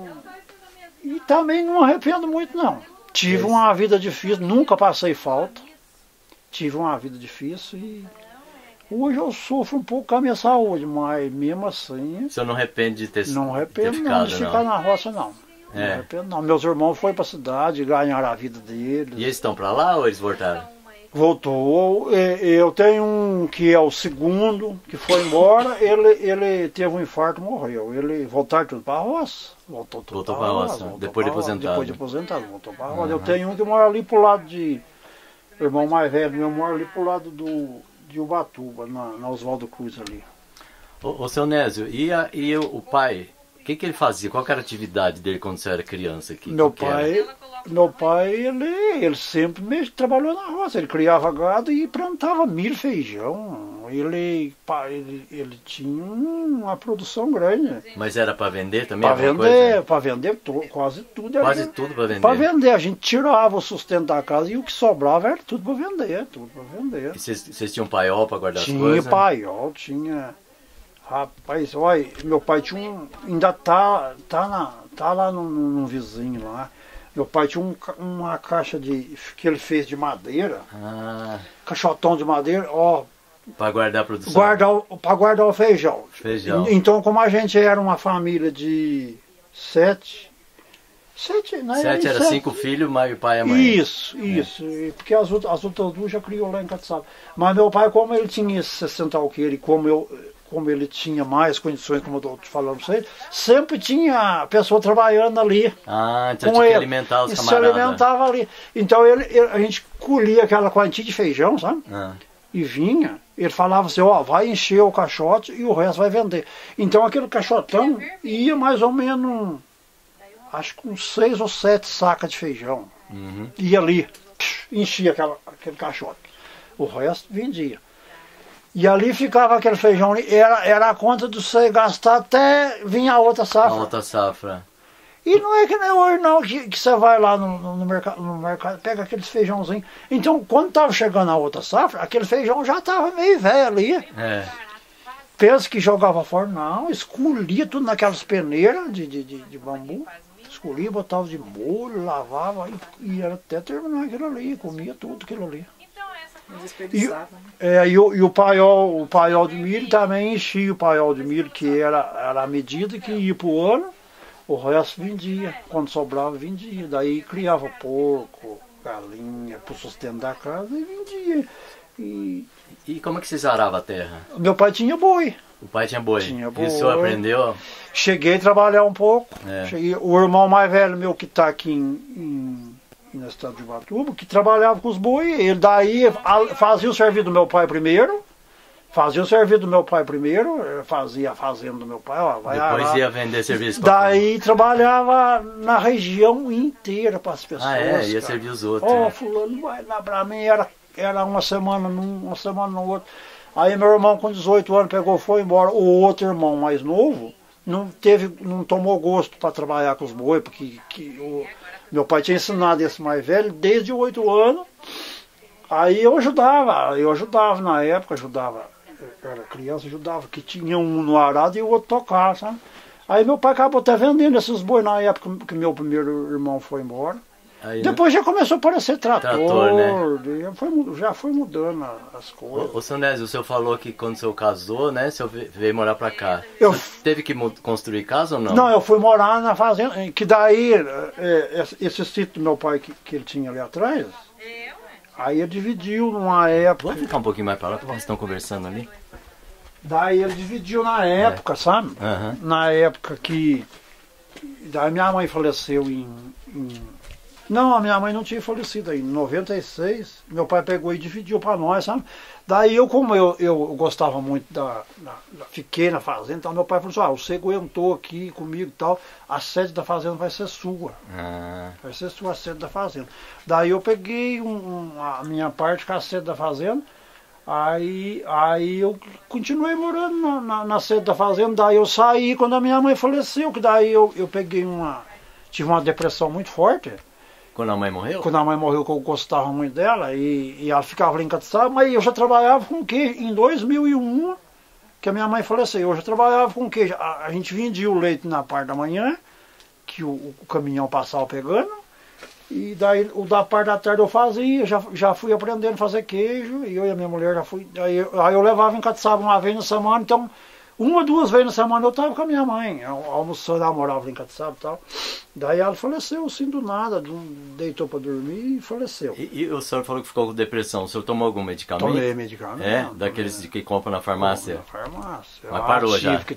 E também não arrependo muito, não. Tive uma vida difícil, nunca passei falta. Tive uma vida difícil e. Hoje eu sofro um pouco com a minha saúde, mas mesmo assim. O senhor não arrepende de ter Não arrependo ter ficado, não, de ficar na roça, não. Não arrependo não. Meus irmãos foram para a cidade, ganharam a vida deles. E eles estão para lá ou eles voltaram? Voltou. Eu tenho um que é o segundo, que foi embora, ele teve um infarto e morreu. Ele voltaram tudo para a roça. Voltou para a roça. Depois de aposentado. Depois de aposentado, voltou para a roça. Eu tenho um que mora ali pro lado de. O irmão mais velho meu mora ali pro lado de Ubatuba, na Oswaldo Cruz ali. Ô seu Nésio, e o pai? O que ele fazia? Qual era a atividade dele quando você era criança aqui? Meu pai, ele sempre trabalhou na roça. Ele criava gado e plantava milho, feijão. Ele tinha uma produção grande. Mas era para vender também? Para vender quase tudo. Quase tudo para vender? Para vender. A gente tirava o sustento da casa e o que sobrava era tudo para vender. E vocês tinham paiol para guardar as coisas? Tinha paiol, tinha... Rapaz, olha, meu pai tinha ainda tá lá num vizinho lá. Meu pai tinha uma caixa que ele fez de madeira, caixotão de madeira, ó. Para guardar a produção? Para guardar o feijão. Então, como a gente era uma família de sete, né? Sete era 5 filhos, mais o pai e a mãe. Isso. Porque as outras duas já criou lá em Catiçaba. Mas meu pai, como ele tinha esses 60 alqueires, como ele tinha mais condições, como eu estou te falando para vocês, sempre tinha pessoa trabalhando ali. Então tinha que alimentar os camaradas. Se alimentava ali. Então a gente colhia aquela quantia de feijão, sabe? E vinha, ele falava assim, vai encher o caixote e o resto vai vender. Então aquele caixotão ia mais ou menos, acho que uns 6 ou 7 sacas de feijão. Ia ali, enchia aquele caixote. O resto vendia. E ali ficava aquele feijão, era a conta de você gastar até vir a outra safra. A outra safra. E não é que nem hoje não, que você vai lá no mercado, pega aqueles feijãozinhos. Então, quando estava chegando a outra safra, aquele feijão já estava meio velho ali. Pensa que jogava fora, não, escolhia tudo naquelas peneiras de bambu. Escolhia, botava de molho, lavava e ia até terminar aquilo ali, comia tudo aquilo ali. E o paiol de milho também enchia o paiol de milho, que era a medida que ia para o ano, o resto vendia. Quando sobrava, vendia. Daí criava porco, galinha, para o sustento da casa e vendia. E como é que vocês aravam a terra? Meu pai tinha boi. O pai tinha boi? Tinha boi. E o senhor aprendeu? Cheguei a trabalhar um pouco. O irmão mais velho meu que está aqui na cidade de Ubatuba, que trabalhava com os boi, ele daí fazia o serviço do meu pai primeiro, fazia a fazenda do meu pai, depois ia vender serviço para daí trabalhava na região inteira para as pessoas. Ia servir os outros. Fulano vai lá para mim, era uma semana num, uma semana no outro. Aí meu irmão com 18 anos pegou, foi embora. O outro irmão mais novo não tomou gosto para trabalhar com os boi, porque meu pai tinha ensinado esse mais velho desde 8 anos. Aí eu ajudava na época, eu era criança, ajudava, que tinha um no arado e o outro tocava, sabe? Aí meu pai acabou até vendendo esses boi na época que meu primeiro irmão foi embora. Aí, depois já começou a aparecer trator, né? Já foi mudando as coisas. Ô seu Nésio, o senhor falou que quando o senhor casou, né, o senhor veio morar pra cá. Você teve que construir casa ou não? Não, eu fui morar na fazenda, que daí, esse sítio do meu pai que ele tinha ali atrás, aí ele dividiu numa época... Vamos ficar um pouquinho mais pra lá, que vocês estão conversando ali? Daí ele dividiu na época, sabe? Na época que... Daí minha mãe faleceu Não, a minha mãe não tinha falecido aí. Em 96, meu pai pegou e dividiu para nós, sabe? Daí como eu gostava muito fiquei na fazenda, então meu pai falou assim, você aguentou aqui comigo e tal, a sede da fazenda vai ser sua. Vai ser sua a sede da fazenda. Daí eu peguei a minha parte com a sede da fazenda, aí eu continuei morando na sede da fazenda, daí eu saí quando a minha mãe faleceu, que daí eu peguei tive uma depressão muito forte. Quando a mãe morreu? Quando a mãe morreu, que eu gostava muito dela, e ela ficava lá em Catiçaba, mas eu já trabalhava com o quê? Em 2001, que a minha mãe faleceu. Eu já trabalhava com queijo. A gente vendia o leite na parte da manhã, que o caminhão passava pegando, e daí o da parte da tarde eu fazia, já fui aprendendo a fazer queijo, e eu e a minha mulher já fui. Aí eu levava em Catiçaba uma vez na semana, então uma, 2 vezes na semana eu estava com a minha mãe, almoçando, ela morava em Catiçaba e tal. Daí ela faleceu assim do nada, deitou para dormir e faleceu. E o senhor falou que ficou com depressão, o senhor tomou algum medicamento? Tomei medicamento. É? Daqueles que compram na farmácia? Na farmácia. Mas parou já? Que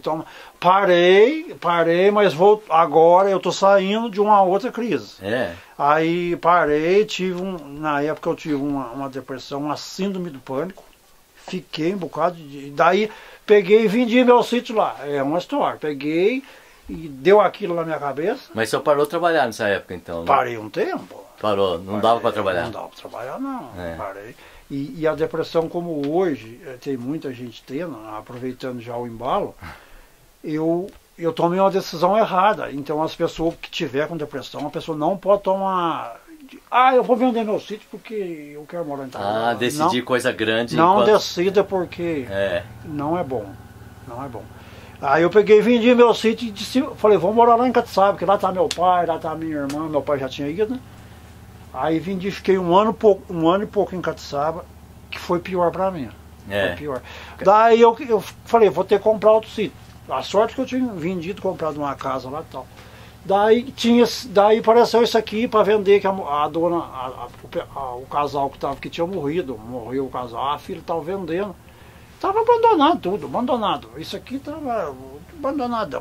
parei, mas agora eu tô saindo de uma outra crise. É? Aí parei, na época eu tive uma depressão, uma síndrome do pânico, fiquei um bocado daí peguei e vendi meu sítio lá, é uma história, peguei e deu aquilo na minha cabeça. Mas o senhor parou de trabalhar nessa época então, né? Parei um tempo. Parou, não dava para trabalhar? Não dava para trabalhar não, parei. E a depressão como hoje, tem muita gente tendo, aproveitando já o embalo, eu tomei uma decisão errada. Então as pessoas que tiver com depressão, a pessoa não pode tomar... eu vou vender meu sítio porque eu quero morar em Itaguá. Decidir coisa grande. Não decida porque não é bom. Não é bom. Aí eu peguei, vendi meu sítio e falei, vou morar lá em Catiçaba, porque lá tá meu pai, lá tá minha irmã, meu pai já tinha ido, né? Aí vendi, fiquei um ano e pouco em Catiçaba, que foi pior pra mim. Foi pior. Daí eu falei, vou ter que comprar outro sítio. A sorte que eu tinha vendido, comprado uma casa lá e tal. Daí apareceu isso aqui para vender, que a dona, o casal que tinha morreu o casal, a filha estava vendendo. Estava abandonado tudo, abandonado. Isso aqui estava abandonadão.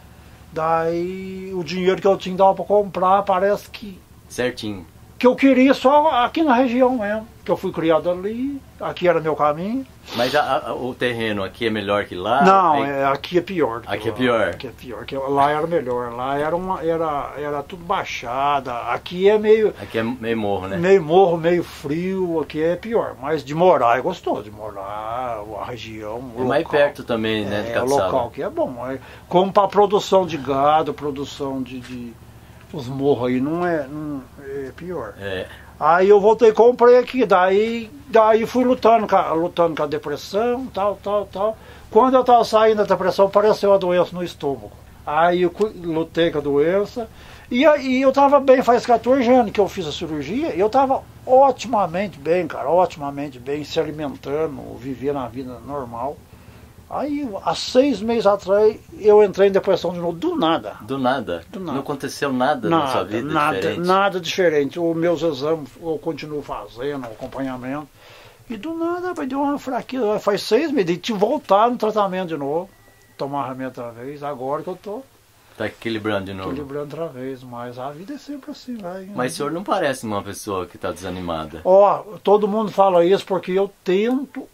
Daí o dinheiro que eu tinha dava para comprar, parece que... Certinho. Que eu queria só aqui na região mesmo. Que eu fui criado ali, aqui era meu caminho. Mas o terreno aqui é melhor que lá? Não, aqui é pior. Aqui é pior? Aqui é pior, que lá era melhor. Lá era tudo baixada. Aqui é meio... Aqui é meio morro, né? Meio morro, meio frio, aqui é pior. Mas de morar é gostoso, de morar, a região, o local. Mais perto também, né, de Catiçaba. O local que é bom. Como para produção de gado, produção de os morros aí, não é pior. Aí eu voltei e comprei aqui, daí fui lutando com a depressão, tal. Quando eu estava saindo da depressão, apareceu a doença no estômago. Aí eu lutei com a doença, e aí eu estava bem, faz 14 anos que eu fiz a cirurgia, e eu estava otimamente bem, cara, otimamente bem, se alimentando, vivendo a vida normal. Aí, há 6 meses atrás, eu entrei em depressão de novo, do nada. Do nada? Do nada. Não aconteceu nada na sua vida diferente? Nada diferente. Os meus exames eu continuo fazendo, acompanhamento. E do nada, deu uma fraqueza. Faz 6 meses, de voltar no tratamento de novo, tomar remédio outra vez, agora que eu tô... Tá equilibrando de novo? Equilibrando outra vez, mas a vida é sempre assim, vai. Mas o senhor não parece uma pessoa que está desanimada. Todo mundo fala isso porque eu tento...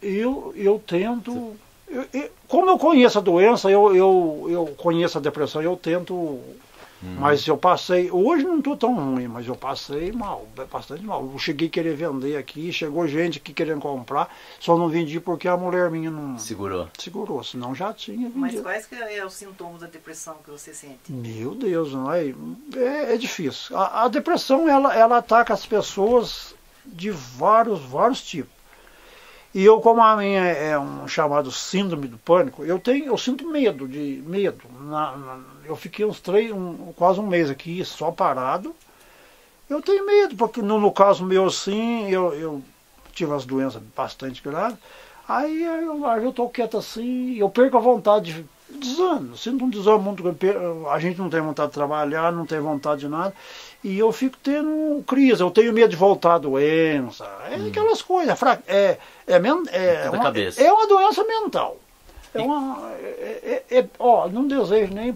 Como eu conheço a doença, eu conheço a depressão, eu tento, mas eu passei, hoje não estou tão ruim, mas eu passei mal, bastante mal. Eu cheguei a querer vender aqui, chegou gente aqui querendo comprar, só não vendi porque a mulher minha não... Segurou, senão já tinha vendido. Mas quais que é os sintomas da depressão que você sente? Meu Deus, não é difícil. A depressão, ela ataca as pessoas de vários tipos. E eu, como a minha é um chamado síndrome do pânico, eu sinto medo. Eu fiquei quase um mês aqui só parado. Eu tenho medo, porque no caso meu assim, eu tive as doenças bastante graves. Aí eu estou quieto assim, eu perco a vontade de desânimo. Sinto um desânimo muito grande. A gente não tem vontade de trabalhar, não tem vontade de nada. E eu fico tendo crise, eu tenho medo de voltar à doença, aquelas coisas, cabeça. É uma doença mental. Não desejo nem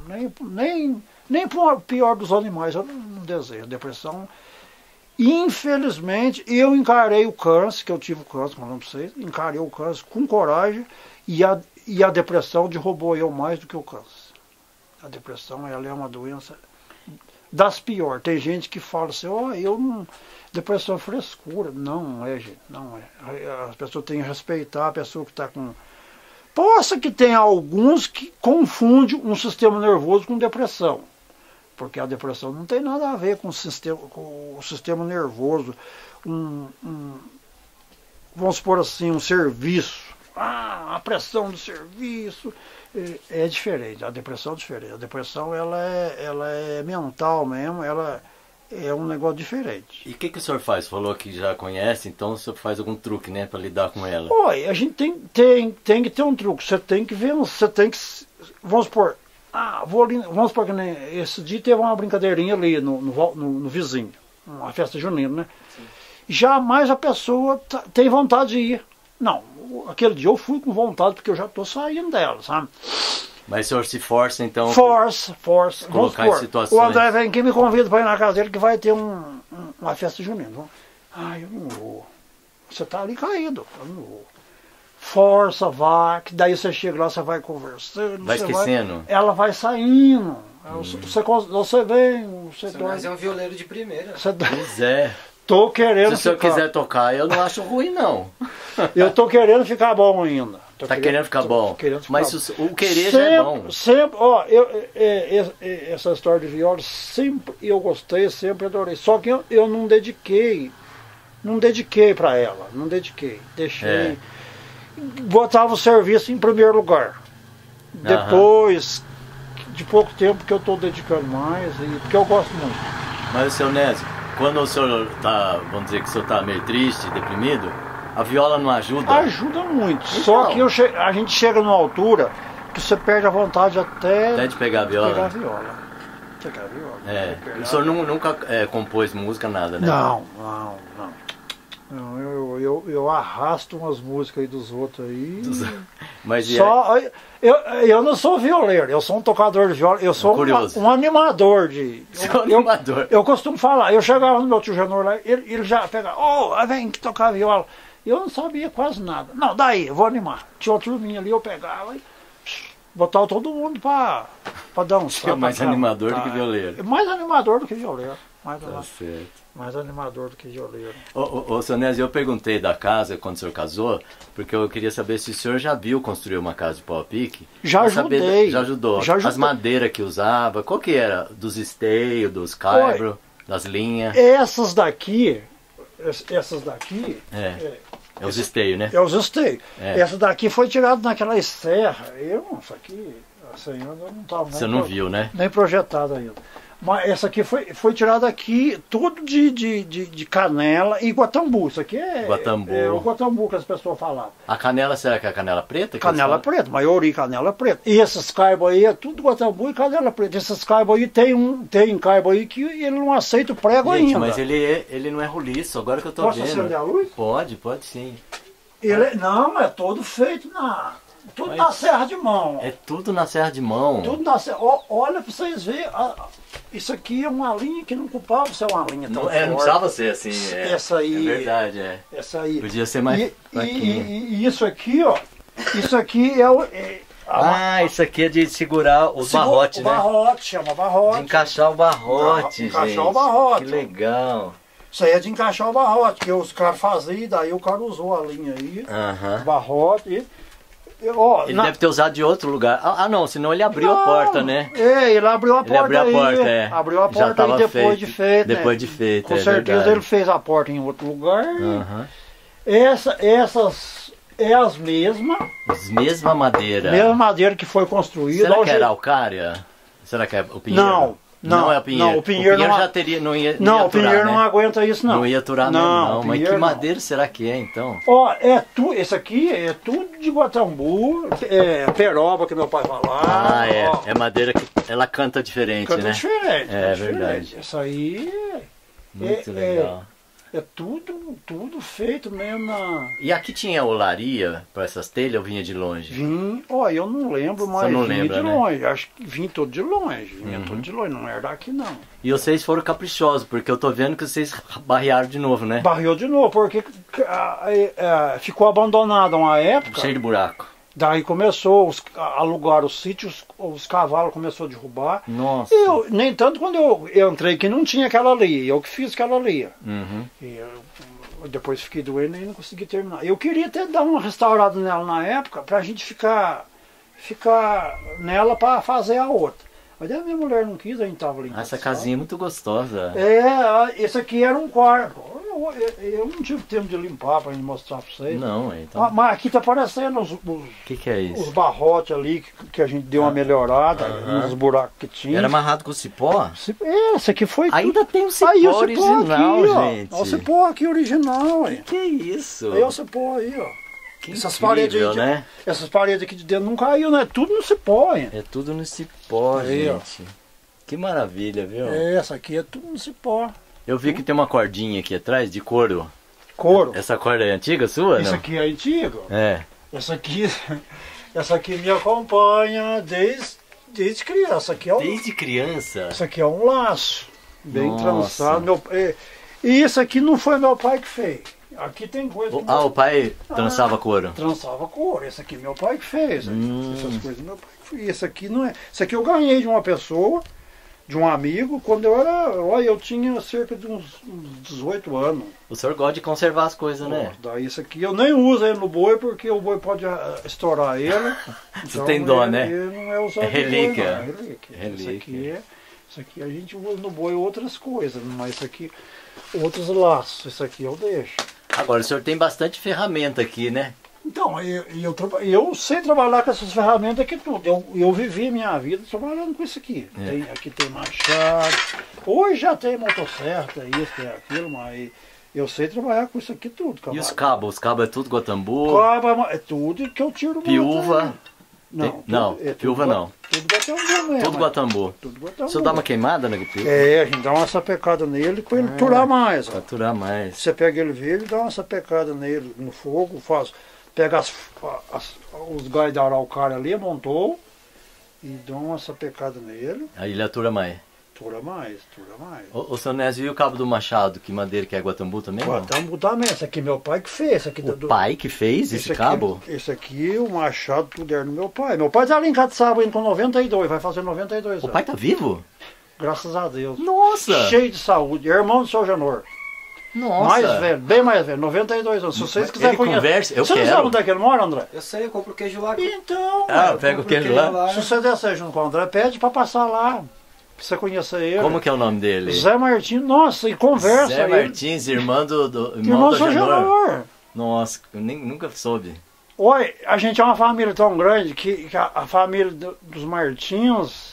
para o pior dos animais, eu não desejo. Depressão. Infelizmente, eu encarei o câncer, que eu tive o câncer, como não sei, encarei o câncer com coragem, e a depressão derrubou eu mais do que o câncer. A depressão, ela é uma doença das piores. Tem gente que fala assim, depressão é frescura. Não é, gente, não é. As pessoas têm que respeitar a pessoa que está com... Possa que tenha alguns que confundem um sistema nervoso com depressão. Porque a depressão não tem nada a ver com o sistema nervoso. Vamos supor assim, um serviço. a pressão do serviço. É diferente, a depressão é diferente. A depressão ela é mental mesmo, ela é um negócio diferente. E o que o senhor faz? Falou que já conhece, então o senhor faz algum truque, né, para lidar com ela? Olha, a gente tem que ter um truque. Você tem que ver, você tem que, vamos supor, vamos supor que esse dia teve uma brincadeirinha ali no vizinho, uma festa junina, né? Sim. Jamais a pessoa tem vontade de ir. Não, aquele dia eu fui com vontade porque eu já estou saindo dela, sabe? Mas o senhor se força, então... Força. Colocar em situações... O André vem aqui e me convida para ir na casa dele que vai ter uma festa junina. Eu não vou. Você está ali caído, eu não vou. Força, vai, que daí você chega lá, você vai conversando. Vai esquecendo? Ela vai saindo. Você vem... Mas é um violeiro de primeira. Pois é. Tô querendo. Se o senhor quiser tocar, eu não acho ruim, não. Eu tô querendo ficar bom ainda. Tá querendo ficar bom? Mas o querer sempre, já é bom. Sempre, essa história de viola, sempre eu gostei, sempre adorei. Só que eu não dediquei para ela, deixei. Botava o serviço em primeiro lugar. Depois, de pouco tempo que eu tô dedicando mais, porque eu gosto muito. Mas, seu Nésio, quando o senhor tá, vamos dizer que o senhor tá meio triste, deprimido, a viola não ajuda? Ajuda muito, então, só que a gente chega numa altura que você perde a vontade até de pegar a viola. Pegar a viola. O senhor nunca compôs música, nada, né? Não. Eu arrasto umas músicas aí dos outros aí. Mas eu não sou violeiro, eu sou um tocador de viola, eu sou um animador de. Eu costumo falar, eu chegava no meu tio Genor lá, ele já pegava, vem tocar viola. Eu não sabia quase nada. Não, daí, eu vou animar. Tinha uma turminha ali, eu pegava e botava todo mundo pra dar um salto. É mais animador do que violeiro. Mais animador do que violeiro. Certo. Mais animador do que violeiro. Ô, seu Nésio, eu perguntei da casa quando o senhor casou, porque eu queria saber se o senhor já viu construir uma casa de pau a pique. Já ajudei. Já ajudou. As madeiras que usava, qual que era? Dos esteios, dos caibros, das linhas? Essas daqui... É os esteios, né? É os esteios. Essa daqui foi tirada naquela serra. Isso aqui, essa ainda não estava... Você não viu, né? Nem projetada ainda. Mas essa aqui foi tirada aqui, tudo de canela e guatambu. Isso aqui é o guatambu que as pessoas falavam. A canela, será que é a canela preta? Canela preta, maioria canela preta. E esses caibos aí é tudo guatambu e canela preta. Esses caibos aí tem caibo aí que ele não aceita o prego ainda. Mas ele não é roliço, agora que eu tô vendo. Posso acender a luz? Pode sim. Não, é todo feito na serra de mão. É tudo na serra de mão. Tudo na serra. Olha pra vocês verem. Isso aqui é uma linha que não ocupava ser uma linha tão forte. Não precisava ser assim. Essa aí. É verdade, Essa aí. Podia ser mais e isso aqui, ó. Isso aqui é o... isso aqui é de segurar os barrotes, né? Barrote, chama barrote. De encaixar o barrote, gente. Encaixar o barrote. Que legal. Isso aí é de encaixar o barrote, que os caras faziam, daí o cara usou a linha aí. O barrote ele deve ter usado de outro lugar. Não, senão ele abriu a porta, né? Ele abriu a porta. Abriu a porta aí depois de feito. Depois de feito, com certeza ele fez a porta em outro lugar. Essas é as mesmas. Mesma madeira. Mesma madeira que foi construída. Será que era araucária? Será que é o pinheiro? Não é o pinheiro. Não, o pinheiro já teria, não ia não, aturar, o pinheiro né? não aguenta isso, não. Não ia aturar não. Mas que madeira será que é, então? Esse aqui é tudo de guatambu, peroba que meu pai falava. É madeira que ela canta diferente, né? Diferente. É verdade. Isso aí muito legal. É tudo feito mesmo na... E aqui tinha olaria para essas telhas ou vinha de longe? Eu não lembro, mas vinha de longe. Acho que vinha todo de longe. Não era daqui não. E vocês foram caprichosos, porque eu tô vendo que vocês barrearam de novo, né? Barreou de novo, porque ficou abandonado uma época. Cheio de buraco. Daí começou a alugar os sítios, os cavalos começou a derrubar. Nossa. Nem tanto quando eu entrei que não tinha aquela linha, eu que fiz aquela linha. E depois fiquei doendo e não consegui terminar. Eu queria até dar uma restaurada nela na época, pra gente ficar nela pra fazer a outra. Mas daí a minha mulher não quis, a gente tava ali. Essa casinha é muito gostosa. Esse aqui era um quarto. eu não tive tempo de limpar para mostrar para vocês. Não, então. Mas aqui tá aparecendo Que é isso? os barrotes ali que a gente deu uma melhorada, nos buracos que tinha. Era amarrado com cipó? Esse aqui foi Ainda tudo. tem o cipó Aí, o cipó original, aqui, ó. gente. Olha o cipó aqui original, aí. Que é isso? Aí o cipó aí, ó. Que Essas incrível, paredes aí, né? Essas paredes aqui de dentro não caiu, né? Tudo no cipó, hein? É tudo no cipó, Aí, ó. gente. Que maravilha, viu? Essa aqui é tudo no cipó. Eu vi que tem uma cordinha aqui atrás de couro. Couro. Essa corda é antiga sua, Isso não? aqui é antigo. É. Essa aqui me acompanha desde criança. Essa aqui é Desde criança? Isso aqui é um laço. Bem Nossa. trançado. E isso aqui não foi meu pai que fez. Aqui tem coisa que O pai trançava couro? trançava couro. Esse aqui meu pai que fez. Essas coisas meu pai que fez. Esse aqui não é. Esse aqui eu ganhei de uma pessoa, de um amigo, quando eu tinha cerca de uns 18 anos. O senhor gosta de conservar as coisas, né? Daí isso aqui eu nem uso ele no boi porque o boi pode estourar ele. Você tem dó, né? Ele não é usado É relíquia. no boi, não. É relíquia. Relíquia. Isso aqui a gente usa no boi outras coisas, mas isso aqui, outros laços. Isso aqui eu deixo. Agora, o senhor tem bastante ferramenta aqui, né? Então, eu sei trabalhar com essas ferramentas aqui tudo. Eu vivi minha vida trabalhando com isso aqui. É. Aqui tem machado. Hoje já tem motosserra, isso, tem aquilo, mas eu sei trabalhar com isso aqui tudo. E os cabos? Os cabos é tudo guatambu? Cabo é tudo que eu tiro do Piúva? Não, Não, piúva não. Tudo guatambu mesmo. Tudo guatambu. Tudo O guatambu. senhor dá uma queimada na piúva? É, a gente dá uma sapecada nele para ele turar mais. Pra Ó. aturar mais. Você pega ele velho, dá uma sapecada nele no fogo, pega os gás da araucária ali, montou e dá uma sapecada nele, Aí ele atura mais. tura mais, tura mais. O seu Nésio, e o cabo do machado? Que madeira que é guatambu também? não? Guatambu também, esse aqui meu pai que fez. Esse aqui O pai que fez esse cabo? Esse aqui, o machado, tudo era do meu pai. Meu pai tá ali em Catiçaba indo com 92, vai fazer 92 O anos. pai tá vivo? Graças a Deus. Nossa! Cheio de saúde, irmão do seu Janor. Nossa! Mais velho, bem mais velho, 92 anos. Se vocês quiserem Ele conversa, eu Você não quero. sabe onde é que ele mora, André? Eu sei, eu compro queijo lá. Então, Pega o queijo lá. se você descer junto com o André, pede pra passar lá, pra você conhecer ele. Como que é o nome dele? Zé Martins, nossa, e conversa. Zé ele. Martins, irmão do Irmão do seu Janor. Janor. Nossa, eu nunca soube. Oi, a gente é uma família tão grande que a família dos Martins.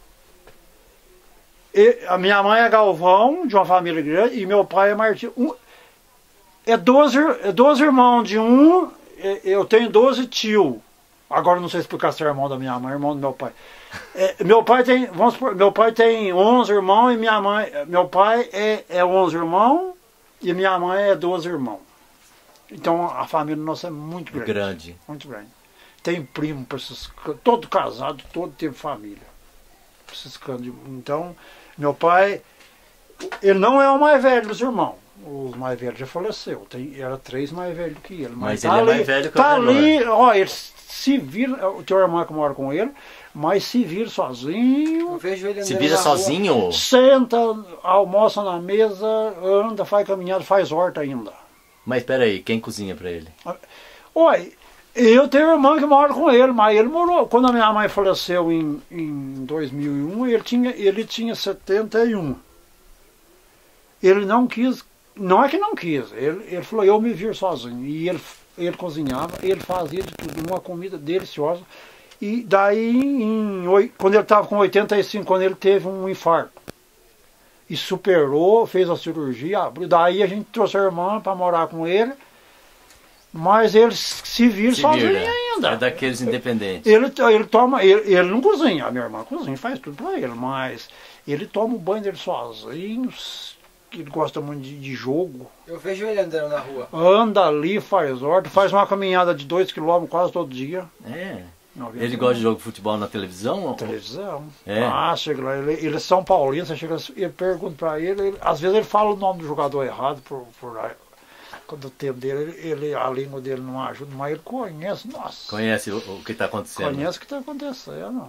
A minha mãe é Galvão, de uma família grande, e meu pai é Martins. É 12 irmãos de um, eu tenho 12 tios. Agora não sei explicar se é irmão da minha mãe, irmão do meu pai. Meu pai tem, vamos supor, meu pai tem 11 irmãos e minha mãe, meu pai é 11 irmãos e minha mãe é 12 irmãos. Então a família nossa é muito grande. Grande. Muito grande. Tem primo, todo casado, todo teve família. Então, meu pai, ele não é o mais velho dos irmãos. O mais velho já faleceu. Era 3 mais velhos que ele. Mas tá ele ali, é mais velho que tá o Janor. ali, ó, ele se vira, o teu irmão que mora com ele, mas se vira sozinho. Eu vejo ele andando Se vira na rua. sozinho? Senta, almoça na mesa, anda, faz caminhada, faz horta ainda. Mas peraí, quem cozinha pra ele? Olha, eu tenho um irmão que mora com ele, mas ele morou. Quando a minha mãe faleceu em 2001, ele tinha 71. Ele não quis, não é que não quis, ele falou, eu me viro sozinho. E ele cozinhava, ele fazia de tudo, uma comida deliciosa. E daí, quando ele estava com 85, quando ele teve um infarto. E superou, fez a cirurgia, abriu. Daí a gente trouxe a irmã para morar com ele. Mas ele se vira sozinho ainda. É daqueles independentes. Ele não cozinha, a minha irmã cozinha, faz tudo para ele, mas ele toma o banho dele sozinho, ele gosta muito de jogo. Eu vejo ele andando na rua. Anda ali, faz horta, faz uma caminhada de 2 km quase todo dia. É. Ele gosta de jogo de futebol na televisão? Na televisão. É. Chega lá, ele é São Paulino, você chega, ele pergunta para ele, às vezes ele fala o nome do jogador errado quando o tempo dele, a língua dele não ajuda, mas ele conhece, nossa. Conhece o que está acontecendo. Conhece o que está acontecendo.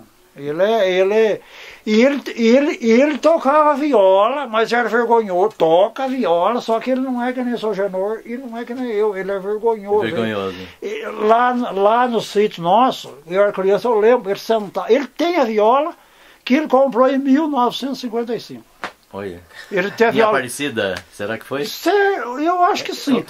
Ele tocava viola, mas era vergonhoso. Toca viola, só que ele não é que nem seu Janor e não é que nem eu. Ele é vergonhoso. Vergonhoso. Lá no sítio nosso, eu era criança, eu lembro, ele sentava. Ele tem a viola que ele comprou em 1955. Olha. Ele teve E Aparecida, será que foi? Eu acho que sim.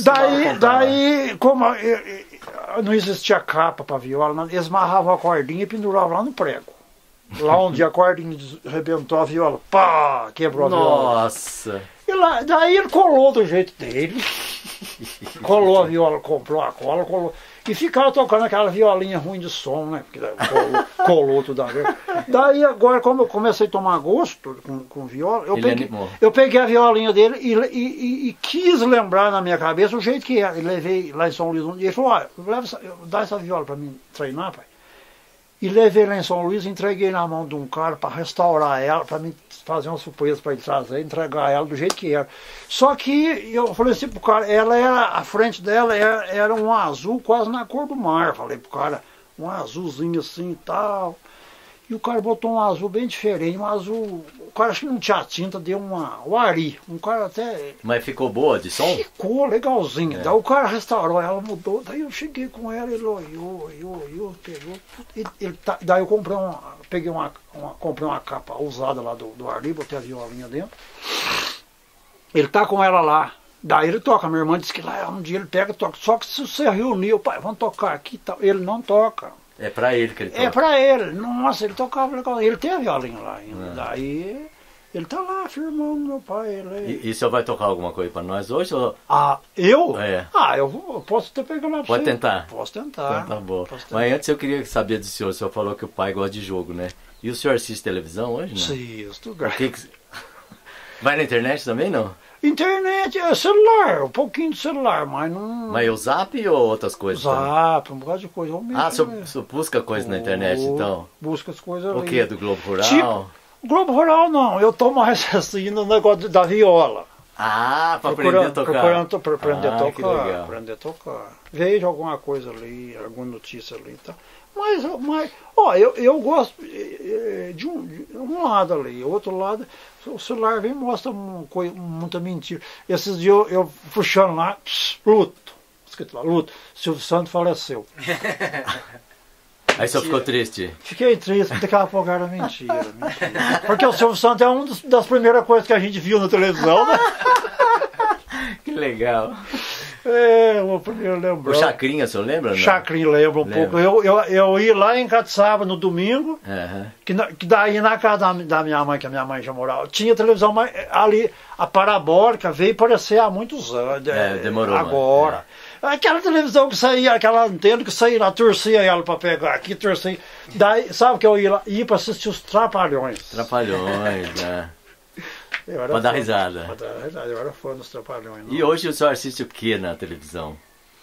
Daí, como não existia capa para viola, eles amarravam a cordinha e penduravam lá no prego. Lá onde a cordinha arrebentou a viola, pá, quebrou a viola. Nossa! E lá, daí ele colou do jeito dele, colou a viola, comprou a cola, colou. E ficava tocando aquela violinha ruim de som, né? Porque colou tudo a ver. Daí agora, como eu comecei a tomar gosto com viola, eu peguei a violinha dele e quis lembrar na minha cabeça o jeito que era. E levei lá em São Luís um dia. Ele falou, dá essa viola para mim treinar, pai. E levei lá em São Luís, entreguei na mão de um cara para restaurar ela, para mim fazer uma surpresa para ele trazer, entregar ela do jeito que era. Só que eu falei assim pro cara, a frente dela era um azul quase na cor do mar. Falei pro cara, um azulzinho assim e tal. E o cara botou um azul bem diferente, um azul. O cara acho que não tinha tinta, deu o Ari. Um cara até. Mas ficou boa de som? Ficou legalzinho. Daí o cara restaurou, ela mudou. Daí eu cheguei com ela, ele olhou, pegou. Daí eu comprei comprei uma capa usada lá do Ari, botei a violinha dentro. Ele tá com ela lá. Daí ele toca. Minha irmã disse que lá um dia ele pega e toca. Só que se você reunir, o pai, vamos tocar aqui e tal. Ele não toca. É pra ele que ele toca. É pra ele. Nossa, ele tocava legal. Ele tem a violinha lá ainda. Daí ele tá lá firmando, meu pai. E o senhor vai tocar alguma coisa pra nós hoje? Ou... Ah, eu? É. Eu posso até pegar lá pra Pode você. tentar? Posso tentar. Então tá bom. Mas antes eu queria saber do senhor. O senhor falou que o pai gosta de jogo, né? E o senhor assiste televisão hoje, né? Sim, estou Vai na internet também, não? Internet, celular, um pouquinho de celular, mas não... Mas o Zap ou outras coisas? Zap, um bocado de coisa. O senhor busca coisa na internet, então? Busca as coisas ali. O que? Do Globo Rural? Tipo, Globo Rural não, eu tô mais assim no negócio da viola. Ah, pra aprender a tocar. Pra aprender a tocar, que legal. aprender a tocar. Vejo alguma coisa ali, alguma notícia ali e tal. Mas ó, eu gosto de um lado ali, outro lado, o celular vem e mostra muita mentira. Esses dias eu puxando lá, luto, escrito lá, luto, Silvio Santos faleceu. Aí só ficou triste? Fiquei triste, daqui a pouco era mentira. Porque o Silvio Santos é uma das primeiras coisas que a gente viu na televisão, né? Que legal. O primeiro lembrou. O Chacrinha, o senhor lembra? Não? Chacrinha lembra um pouco. Eu ia lá em Catiçaba no domingo, que daí na casa da minha mãe, que a minha mãe já morava, tinha televisão, mas ali a parabólica veio aparecer há muitos anos. Demorou. Agora. Aquela televisão que saía, aquela antena que saía lá, torcia ela para pegar aqui, torcia. Daí, sabe que eu ia para assistir os Trapalhões. Trapalhões, né? Pra dar risada. Pra dar risada, eu era fã dos Trapalhões. Não. E hoje o senhor assiste o que na televisão?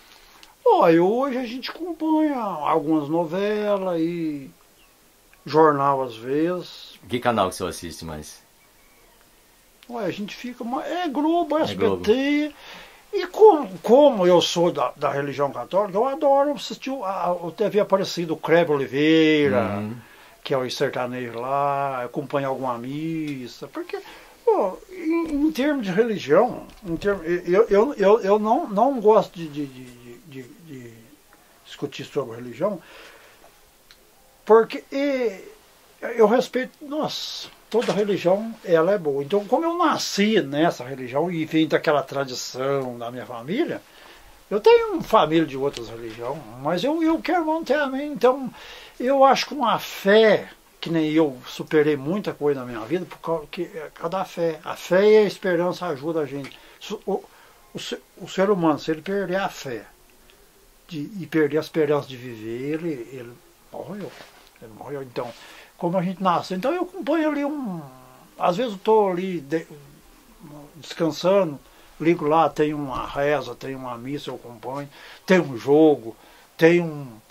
Hoje a gente acompanha algumas novelas e jornal às vezes. Que canal que o senhor assiste mais? A gente fica... É Globo, SBT. E como eu sou da religião católica, eu adoro assistir o TV Aparecido, o Kleber Oliveira, que é o sertanejo lá, acompanho alguma missa, porque... em termos de religião, eu não gosto de discutir sobre religião, porque eu respeito, toda religião ela é boa. Então, como eu nasci nessa religião e vim daquela tradição da minha família, eu tenho uma família de outras religiões, mas eu quero manter a minha. Então, eu acho que uma fé, que nem eu superei muita coisa na minha vida por causa da fé. A fé e a esperança ajudam a gente. O ser humano, se ele perder a fé e perder a esperança de viver, ele morreu. Ele morreu. Então, como a gente nasce. Então eu acompanho ali às vezes eu estou ali descansando, ligo lá, tem uma reza, tem uma missa, eu acompanho, tem um jogo, tem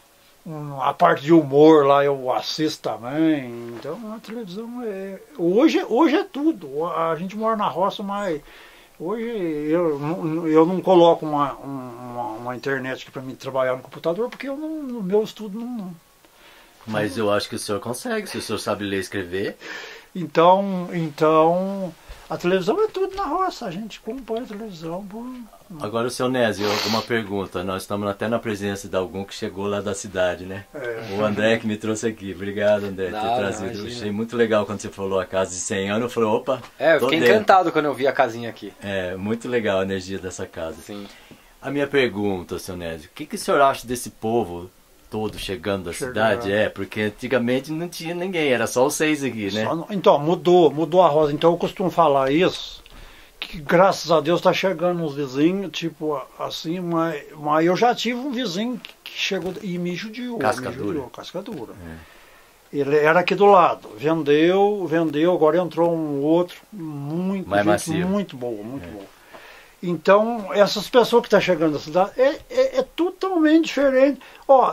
a parte de humor lá eu assisto também. Então a televisão hoje é tudo. A gente mora na roça, mas hoje eu não coloco uma internet aqui para mim trabalhar no computador, porque eu no meu estudo não. Mas eu acho que o senhor consegue, se o senhor sabe ler e escrever. Então A televisão é tudo na roça, a gente acompanha a televisão. Agora, o seu Nésio, uma pergunta. Nós estamos até na presença de algum que chegou lá da cidade, né? O André que me trouxe aqui. Obrigado, André, por ter trazido. Eu achei muito legal quando você falou a casa de 100 anos. Eu falei, opa, eu fiquei encantado quando eu vi a casinha aqui. Muito legal a energia dessa casa. Sim. A minha pergunta, seu Nésio, o que o senhor acha desse povo todo chegando da cidade? Porque antigamente não tinha ninguém, era só vocês aqui, né? Então, mudou a roça. Então eu costumo falar isso, que graças a Deus está chegando uns vizinhos, tipo assim, mas eu já tive um vizinho que chegou e me judiou. Cascadura. Ele era aqui do lado, vendeu, agora entrou um outro, muito boa. Então, essas pessoas que estão chegando na cidade é totalmente diferente. Ó,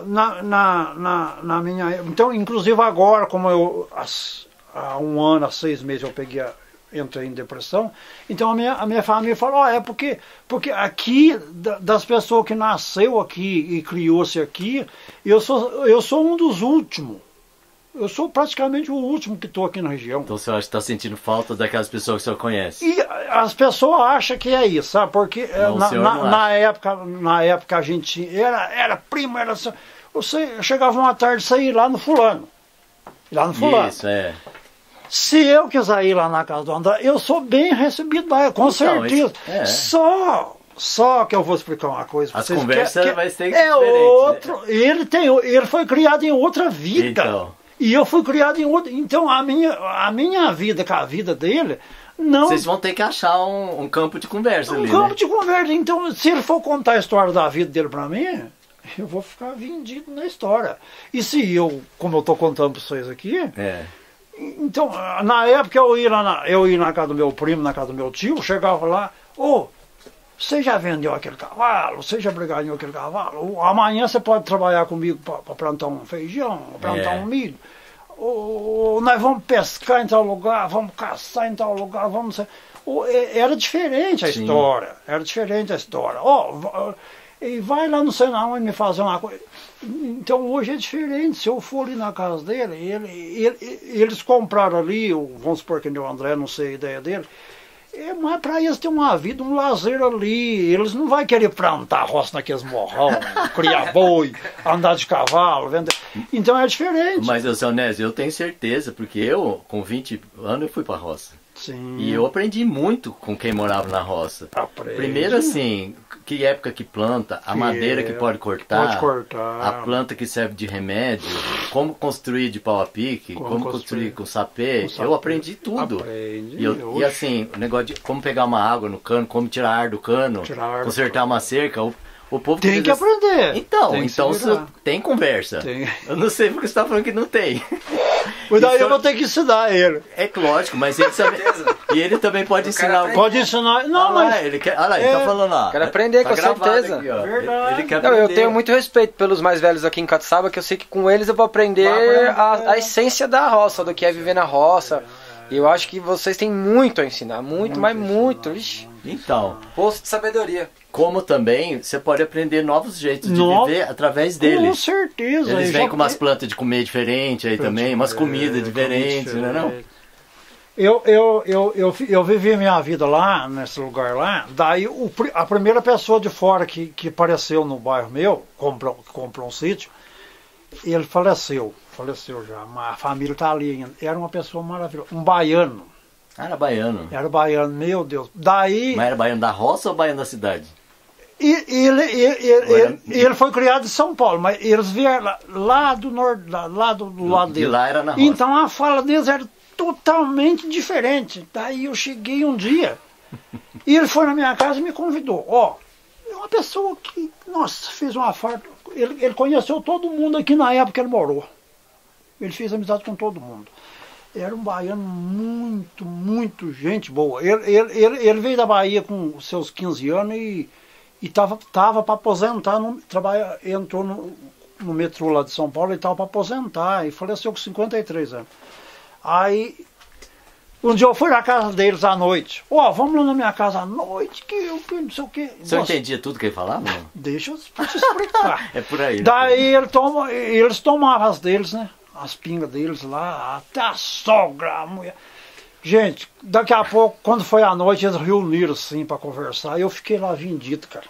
na minha... Então, inclusive agora, como eu há um ano, há 6 meses eu entrei em depressão, então a minha família falou, porque aqui, das pessoas que nasceu aqui e criou-se aqui, eu sou um dos últimos. Eu sou praticamente o último que estou aqui na região. Então o senhor acha que está sentindo falta daquelas pessoas que o senhor conhece? E as pessoas acham que é isso, sabe? Porque na época a gente era primo, era assim. Você chegava uma tarde e saía lá no fulano. Isso, Se eu quiser ir lá na casa do André, eu sou bem recebido lá, com certeza. Só que eu vou explicar uma coisa para vocês. As conversas vai ser outro. Ele foi criado em outra vida. E eu fui criado em outra. Então a minha vida com a vida dele, não. Vocês vão ter que achar um campo de conversa ali. Um campo de conversa. Então, se ele for contar a história da vida dele para mim, eu vou ficar vendido na história. E se eu, como eu estou contando para vocês aqui, então, na época eu ia na casa do meu primo, na casa do meu tio, chegava lá, você já vendeu aquele cavalo? Você já brigadinho aquele cavalo? Amanhã você pode trabalhar comigo para plantar um feijão, plantar um milho. Nós vamos pescar em tal lugar, vamos caçar em tal lugar, vamos... Era diferente a história. E vai lá no Senão e me fazer uma coisa. Então hoje é diferente. Se eu for ali na casa dele, eles compraram ali, vamos supor que o André, não sei a ideia dele, mas para eles ter uma vida, um lazer ali. Eles não vão querer plantar roça naqueles morrão, criar boi, andar de cavalo, vender. Então é diferente. Mas, seu Nésio, eu tenho certeza, porque eu, com 20 anos, eu fui para a roça. Sim. E eu aprendi muito com quem morava na roça. Primeiro assim, que época que planta, a madeira que pode cortar, a planta que serve de remédio, como construir de pau a pique, como construir com sapê. Eu aprendi tudo. E assim, o negócio de como pegar uma água no cano, como tirar ar do cano, consertar uma cerca. O povo tem que aprender. Então tem conversa. Eu não sei porque você está falando que não tem. Mas daí eu vou ter que ensinar ele. É lógico, mas ele também. E ele também pode ensinar. Pode ensinar. Não, mas. Ele quer, olha lá, ele tá falando lá. Quero aprender, com certeza. Aqui, verdade. Ele quer não, aprender. eu tenho muito respeito pelos mais velhos aqui em Catuçaba, que eu sei que com eles eu vou aprender a essência da roça, do que é viver na roça. E eu acho que vocês têm muito a ensinar. Muito. Ixi. Então. Poço de sabedoria. Como também você pode aprender novos jeitos de viver através deles. Com certeza. Eles vêm com umas plantas de comer diferentes aí também, umas comidas diferentes, não é? Eu vivi minha vida lá, nesse lugar lá. Daí a primeira pessoa de fora que apareceu no bairro meu, comprou um sítio, ele faleceu já, mas a família está ali ainda. Era uma pessoa maravilhosa, um baiano. Era baiano? Era baiano, meu Deus. Daí... Mas era baiano da roça ou baiano da cidade? Ele foi criado em São Paulo, mas eles vieram lá do norte, lá do lado dele. De lá era na roça. Então a fala deles era totalmente diferente. Daí eu cheguei um dia e ele foi na minha casa e me convidou. É uma pessoa que, nossa, fez uma farta. Ele conheceu todo mundo aqui na época que ele morou. Ele fez amizade com todo mundo. Era um baiano muito gente boa. Ele veio da Bahia com seus 15 anos e estava para aposentar, entrou no metrô lá de São Paulo e estava para aposentar, e faleceu com 53 anos. Aí, um dia eu fui na casa deles à noite. Vamos lá na minha casa à noite, que eu não sei o quê. Você entendia tudo que ele falava? Não? Deixa eu te explicar. É por aí. Daí eles tomavam as deles, né? As pingas deles lá, até a sogra, a mulher. Gente, daqui a pouco, quando foi à noite, eles reuniram assim para conversar. Eu fiquei lá vendido, cara.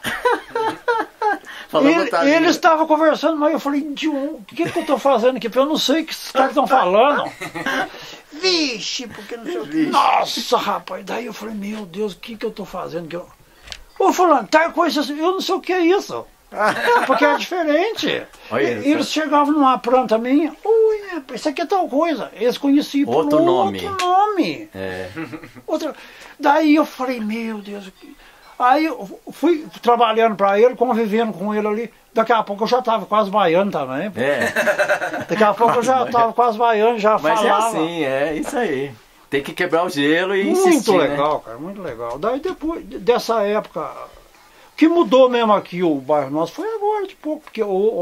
Eles estavam conversando, mas eu falei, o que eu tô fazendo aqui? Porque eu não sei o que esses caras estão falando. Vixe, porque não sei o que. Nossa, rapaz. Daí eu falei, meu Deus, o que eu tô fazendo? Ô, fulano, tá coisa assim, eu não sei o que é isso. Porque é diferente. Eles chegavam numa planta minha, isso aqui é tal coisa. Eles conheciam por outro nome. É. Daí eu falei, meu Deus. Aí eu fui trabalhando para ele, convivendo com ele ali. Daqui a pouco eu já estava quase baiano também. Daqui a pouco eu já estava quase baiano, já falava. Mas é assim, é isso aí. Tem que quebrar o gelo e insistir, muito legal, né? Cara, muito legal. Daí depois dessa época, o que mudou mesmo aqui o bairro nosso foi agora de pouco, porque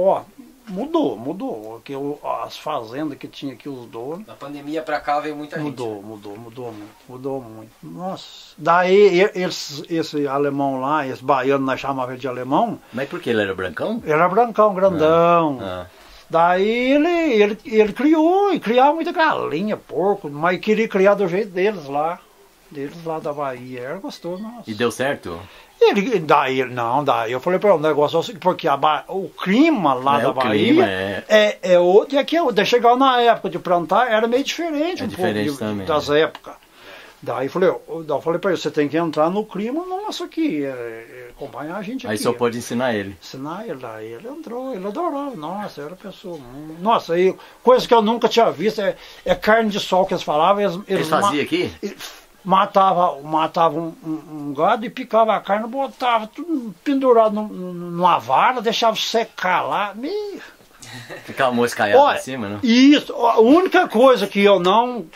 mudou. Porque as fazendas que tinha aqui, os donos. Da pandemia pra cá veio muita gente. Mudou muito. Nossa. Daí esse alemão lá, esse baiano, nós chamávamos ele de alemão. Mas por que ele era brancão? Ele era brancão, grandão. Daí ele criou, e criava muita galinha, porco, mas queria criar do jeito deles lá da Bahia. Era gostoso, nossa. E deu certo? Daí eu falei para ele, o negócio é o seguinte, porque o clima lá da Bahia é outro, e aqui daí chegava na época de plantar, era meio diferente também, das épocas. Daí eu falei para ele, você tem que entrar no clima nosso aqui, acompanhar a gente aqui. Aí só pode ensinar ele. Daí ele entrou, ele adorava, nossa, era pessoa. Nossa, aí, coisa que eu nunca tinha visto, é carne de sol que eles falavam. Eles faziam aqui? Matava um gado e picava a carne, botava tudo pendurado numa vara, deixava secar lá. Ficava moscaiado em cima, não? Isso, a única coisa que eu não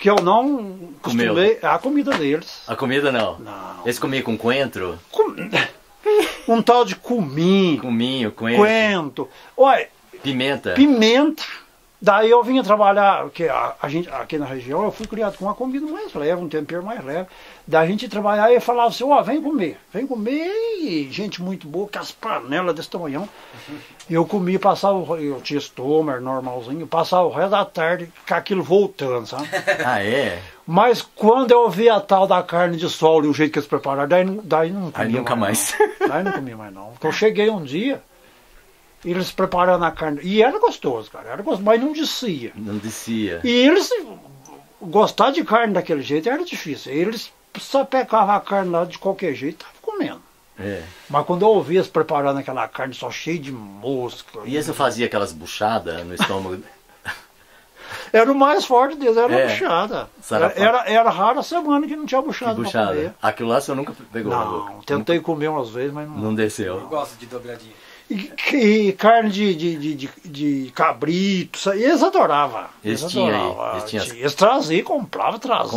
costumei é a comida deles. A comida não? Não. Eles comiam com coentro? Um tal de cominho. Cominho, coentro. Olha, pimenta. Daí eu vinha trabalhar, porque a gente, aqui na região, eu fui criado com uma comida mais leve, um tempero mais leve. Daí a gente ia trabalhar e falava assim, vem comer, e gente muito boa, com as panelas desse tamanhão. Eu comia, eu tinha estômago normalzinho, passava o resto da tarde com aquilo voltando, sabe? Ah, é? Mas quando eu vi a tal da carne de sol e o jeito que eles prepararam, daí não comia nunca mais. Daí não comia mais não. Porque eu cheguei um dia, eles prepararam a carne, e era gostoso, cara, mas não descia. Não descia. E eles, gostar de carne daquele jeito era difícil. Eles sapecavam a carne lá de qualquer jeito, estavam comendo. Mas quando eu ouvi eles preparando aquela carne só cheia de mosca. E eles não faziam aquelas buchadas no estômago? Era o mais forte deles, era a buchada. Era rara a semana que não tinha buchada. Aquilo lá você nunca pegou na boca? Não, tentei comer umas vezes, mas não desceu. Eu gosto de dobradinha. E carne de cabrito, isso aí eles adoravam. Eles traziam, compravam,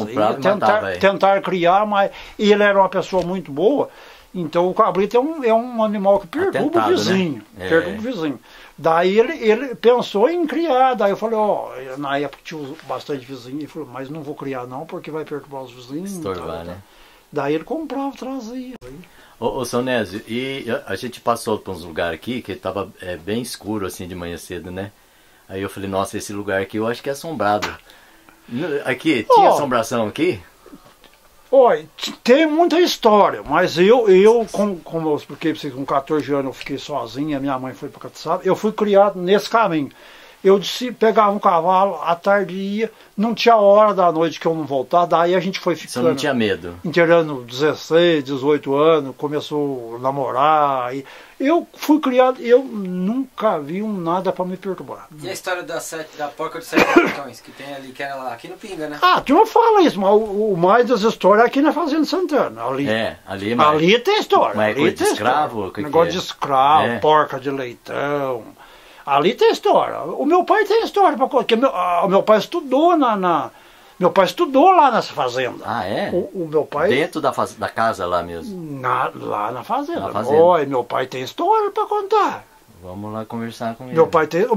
tentar criar, mas ele era uma pessoa muito boa, então o cabrito é um animal que perturba o vizinho. Né? Perturba o vizinho. Daí ele pensou em criar, daí eu falei, na época tinha bastante vizinho, ele falou, mas não vou criar não, porque vai perturbar os vizinhos. Estorvar, né? Daí ele comprava, trazia. Ô seu Nésio, e a gente passou por uns lugares aqui que estava bem escuro assim de manhã cedo, né? Aí eu falei, nossa, esse lugar aqui eu acho que é assombrado. Aqui, tinha assombração aqui? Olha, tem muita história, mas eu como eu expliquei pra vocês, com 14 anos eu fiquei sozinho, a minha mãe foi para Catiçaba, eu fui criado nesse caminho. Eu pegava um cavalo, à tarde ia, não tinha hora da noite que eu não voltava, daí a gente foi ficando. Você não tinha medo? Inteirando 16, 18 anos, começou a namorar. Eu fui criado, eu nunca vi nada para me perturbar. E a história da porca de 7 portões, que tem ali, que era lá, aqui no Pinga, né? Ah, tu não fala isso, mas o mais das histórias é aqui na Fazenda Santana. Ali tem história. Mas ali tem escravo? Negócio de escravo, porca de leitão. Ali tem história. O meu pai tem história, porque meu pai estudou meu pai estudou lá nessa fazenda. Ah, é? O meu pai... Dentro da casa lá mesmo? Lá na fazenda. Olha, meu pai tem história para contar. Vamos lá conversar com ele. Meu pai tem...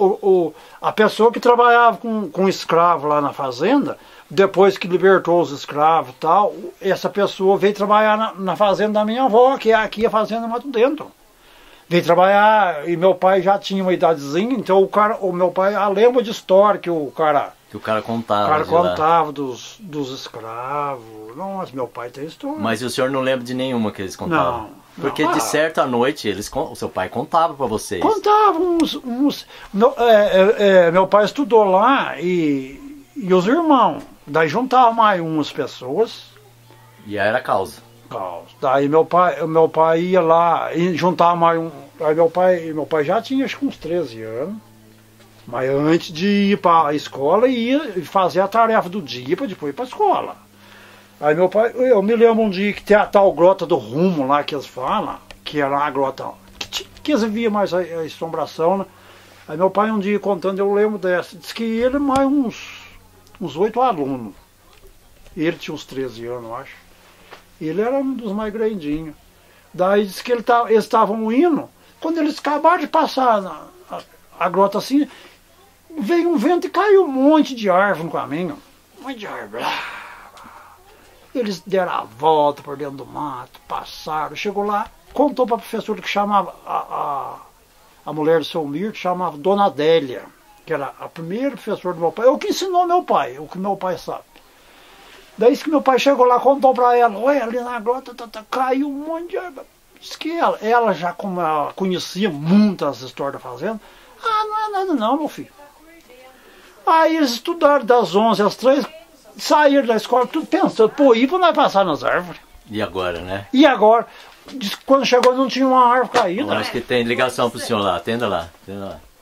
a pessoa que trabalhava com escravo lá na fazenda, depois que libertou os escravos e tal, essa pessoa veio trabalhar na fazenda da minha avó, que é aqui a fazenda Mato Dentro. Veio trabalhar, e meu pai já tinha uma idadezinha, então o meu pai, lembra de história que o cara Que o cara contava. O cara contava dos escravos. Nossa, meu pai tem história. Mas o senhor não lembra de nenhuma que eles contavam? Não. Porque de certa noite o seu pai contava pra vocês. Contava uns meu pai estudou lá e os irmãos. Daí juntava mais umas pessoas. E aí era causa. Daí meu pai ia lá e juntava mais um. Aí meu pai já tinha acho que uns 13 anos. Mas antes de ir para a escola, ia fazer a tarefa do dia para depois ir para a escola. Aí meu pai, eu me lembro um dia que tem a tal grota do Rumo lá que eles falam, que era a grota que eles viam mais a assombração, né? Aí meu pai um dia contando, eu lembro dessa, disse que ele mais uns 8 alunos. Ele tinha uns 13 anos, eu acho. Ele era um dos mais grandinhos. Daí disse que eles estavam indo, quando eles acabaram de passar a grota assim, veio um vento e caiu um monte de árvore no caminho. Um monte de árvore. Eles deram a volta por dentro do mato, passaram, chegou lá, contou para a professora que chamava, a mulher do seu Mir, que chamava Dona Adélia, que era a primeira professora do meu pai, o que ensinou meu pai, o que meu pai sabe. Daí que meu pai chegou lá, contou para ela, olha, ali na grota caiu um monte de árvore. Diz que ela já como ela conhecia muitas histórias da fazenda, não é nada não, meu filho. Aí eles estudaram das 11 às 3, saíram da escola, tudo pensando, pô, e nós passar nas árvores. E agora, né? E agora? Diz que quando chegou não tinha uma árvore caída. Eu acho que tem ligação pro senhor lá, atenda lá. É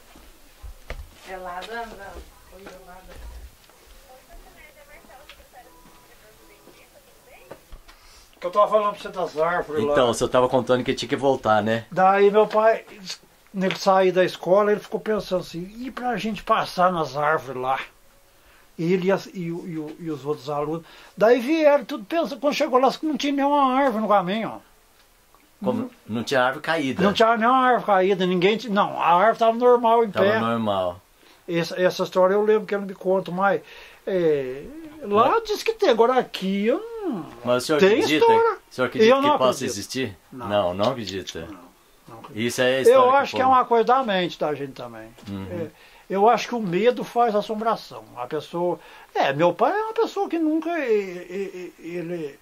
lá, que eu tava falando pra você das árvores lá. Então, o senhor tava contando que tinha que voltar, né? Daí meu pai, ele saiu da escola, ele ficou pensando assim, e pra gente passar nas árvores lá? Ele e os outros alunos. Daí vieram, tudo pensando, quando chegou lá, não tinha nenhuma árvore no caminho. Como? Não tinha árvore caída? Não tinha nenhuma árvore caída, não, a árvore estava normal em pé. Estava normal. Essa história eu lembro que ele me conta, mas lá diz que tem, agora aqui eu não... Mas o senhor tem acredita? História. O senhor acredita eu não que possa acredito. Existir? Não Acredita. Não acredito. Isso é a história. Eu acho que é uma coisa da mente da gente também. Uhum. Eu acho que o medo faz assombração. A pessoa... meu pai é uma pessoa que nunca... Ele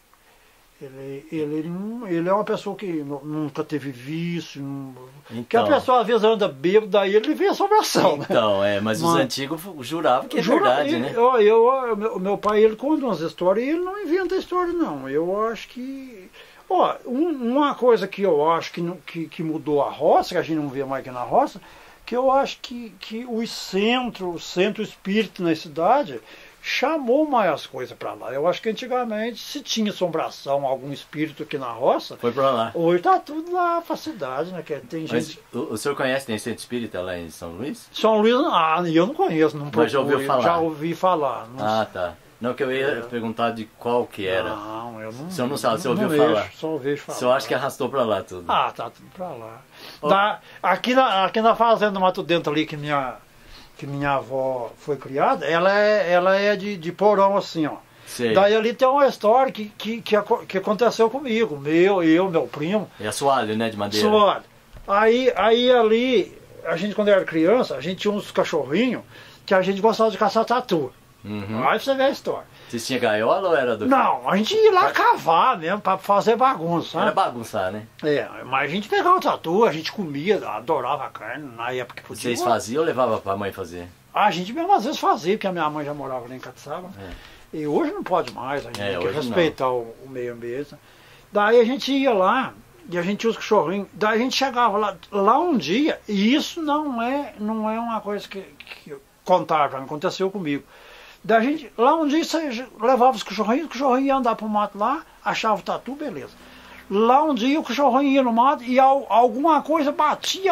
é uma pessoa que nunca teve vício. Então, que a pessoa às vezes anda bêbado, daí ele vê assombração. Então, mas os antigos juravam que é verdade, né? O meu pai, ele conta umas histórias e ele não inventa história, não. Eu acho que... uma coisa que eu acho que mudou a roça, que a gente não vê mais aqui na roça, que eu acho que o centro espírita na cidade chamou mais as coisas para lá. Eu acho que antigamente, se tinha assombração, algum espírito aqui na roça, foi para lá. Hoje tá tudo lá pra cidade, né? Tem gente... o senhor conhece, tem centro espírita lá em São Luís? São Luís, eu não conheço, não procuro. Mas já ouviu falar? Já ouvi falar. Tá. Não, que eu ia perguntar de qual que era. Não, eu não. O senhor não sabe, você ouviu falar? Só vejo falar. O senhor acha que arrastou para lá tudo? Tá tudo para lá. Aqui na fazenda Mato Dentro ali, que minha avó foi criada, ela é de porão assim, ó. Sei. Daí ali tem uma história que aconteceu comigo, meu primo. É assoalho, né, de madeira? Assoalho. Aí ali, a gente quando era criança, a gente tinha uns cachorrinhos que a gente gostava de caçar tatu. Uhum. Aí você vê a história. Vocês tinham gaiola ou era do... Não, a gente ia lá cavar mesmo, pra fazer bagunça, sabe? Era bagunçar, né? Mas a gente pegava o tatu, a gente comia, adorava a carne, na época que podia. Vocês faziam ou levavam pra mãe fazer? A gente mesmo às vezes fazia, porque a minha mãe já morava lá em Catiçaba. E hoje não pode mais, a gente tem que respeitar o meio ambiente. Daí a gente ia lá, e a gente tinha os cachorrinhos, daí a gente chegava lá um dia, e isso não é uma coisa que contaram pra mim, aconteceu comigo. Daí a gente, lá um dia você levava os cachorrinhos, o cachorrinho ia andar pro mato lá, achava o tatu, beleza. Lá um dia o cachorrinho ia no mato e alguma coisa batia,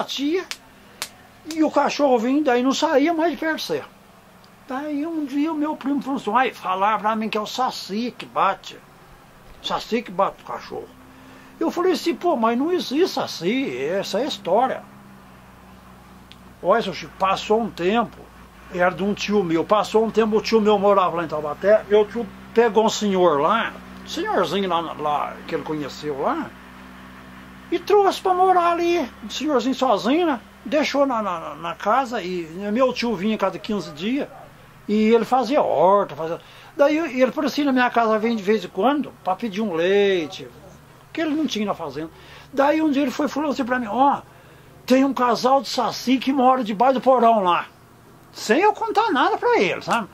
e o cachorro vinha, daí não saía mais de perto do cerro. Daí um dia o meu primo falou assim, falaram pra mim que é o Saci que bate. Saci que bate o cachorro. Eu falei assim, mas não existe Saci, essa é a história. Olha, seu Chico, passou um tempo, era de um tio meu, o tio meu morava lá em Taubaté, meu tio pegou um senhor lá, senhorzinho lá que ele conheceu lá, e trouxe para morar ali, um senhorzinho sozinho, né? Deixou na casa, e meu tio vinha cada 15 dias, E ele fazia horta, daí ele por assim na minha casa vem de vez em quando para pedir um leite, que ele não tinha na fazenda. Daí um dia ele falou assim para mim, ó, tem um casal de saci que mora debaixo do porão lá. Sem eu contar nada para ele, sabe?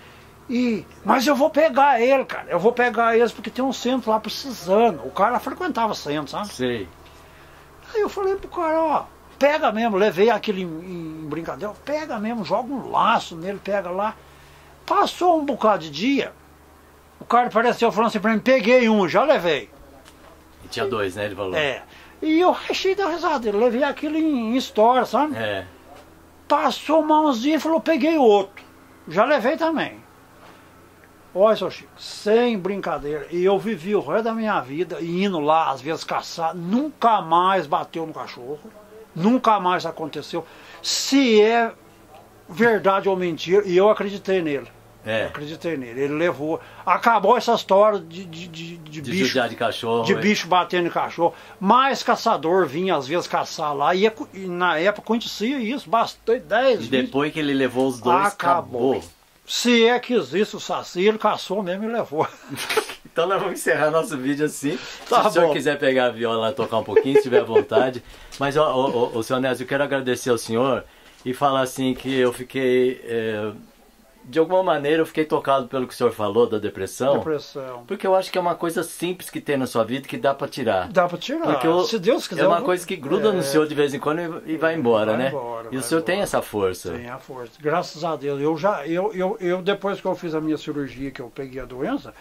Mas eu vou pegar ele, cara. Eu vou pegar eles porque tem um centro lá precisando. O cara frequentava centro, sabe? Sei. Aí eu falei pro cara, ó, pega mesmo. Levei aquilo em brincadeira. Pega mesmo, joga um laço nele, pega lá. Passou um bocado de dia. O cara apareceu falando assim pra mim, peguei um, já levei. E tinha 2, né? Ele falou. É. E eu achei da risada dele. Levei aquilo em história, sabe? É. Passou mais uns dias e falou, peguei outro. Já levei também. Olha, seu Chico, sem brincadeira, e eu vivi o resto da minha vida indo lá, às vezes caçar, nunca mais bateu no cachorro, nunca mais aconteceu. Se é verdade ou mentira, e eu acreditei nele. É. Eu acreditei nele, ele levou. Acabou essa história de bicho. Judiar de cachorro. De bicho batendo em cachorro. Mais caçador vinha às vezes caçar lá, e na época conhecia isso, bastante, 10, 20. E depois que ele levou os 2, acabou. Se é que existe o saci, ele caçou mesmo e levou. Então nós vamos encerrar nosso vídeo assim. Tá se o senhor bom. quiser pegar a viola e tocar um pouquinho, se tiver vontade. Mas, senhor Nésio, eu quero agradecer ao senhor e falar assim que eu fiquei... de alguma maneira eu fiquei tocado pelo que o senhor falou da depressão. Depressão. Porque eu acho que é uma coisa simples que tem na sua vida que dá pra tirar. Dá pra tirar, porque se Deus quiser. É uma coisa que gruda no senhor de vez em quando e vai embora, né? E o senhor tem essa força. Tem a força. Graças a Deus. Eu depois que eu fiz a minha cirurgia, que eu peguei a doença,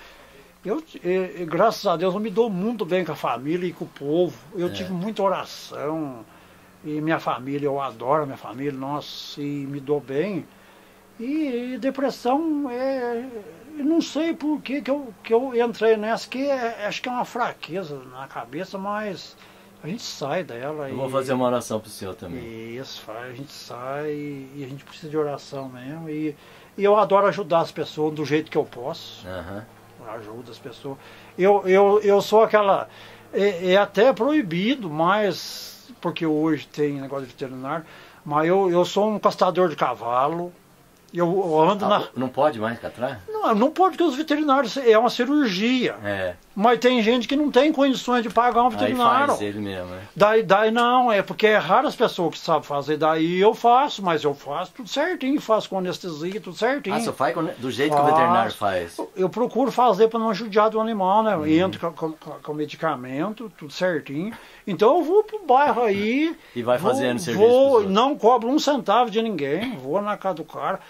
graças a Deus eu me dou muito bem com a família e com o povo. Eu tive muita oração. E minha família, eu adoro a minha família, nossa, e me dou bem. E depressão, não sei por que eu entrei nessa, que acho que é uma fraqueza na cabeça, mas a gente sai dela. Eu vou fazer uma oração pro senhor também. Isso, a gente sai e a gente precisa de oração mesmo. E eu adoro ajudar as pessoas do jeito que eu posso. Eu ajudo as pessoas. Eu sou aquela... É até proibido, mas... Porque hoje tem negócio de veterinário. Mas eu sou um castador de cavalo. Eu ando Não pode mais catrar? Não pode, porque os veterinários é uma cirurgia. Mas tem gente que não tem condições de pagar um veterinário. Aí faz ele mesmo, né? Daí não, é porque é raro as pessoas que sabem fazer. Daí eu faço, mas eu faço tudo certinho, faço com anestesia, tudo certinho. Ah, só faz do jeito que o veterinário faz? Eu procuro fazer para não judiar do animal, né? Entro com medicamento, tudo certinho. Então eu vou pro bairro aí. E vai fazendo serviço. Não cobro um centavo de ninguém, vou na casa do cara.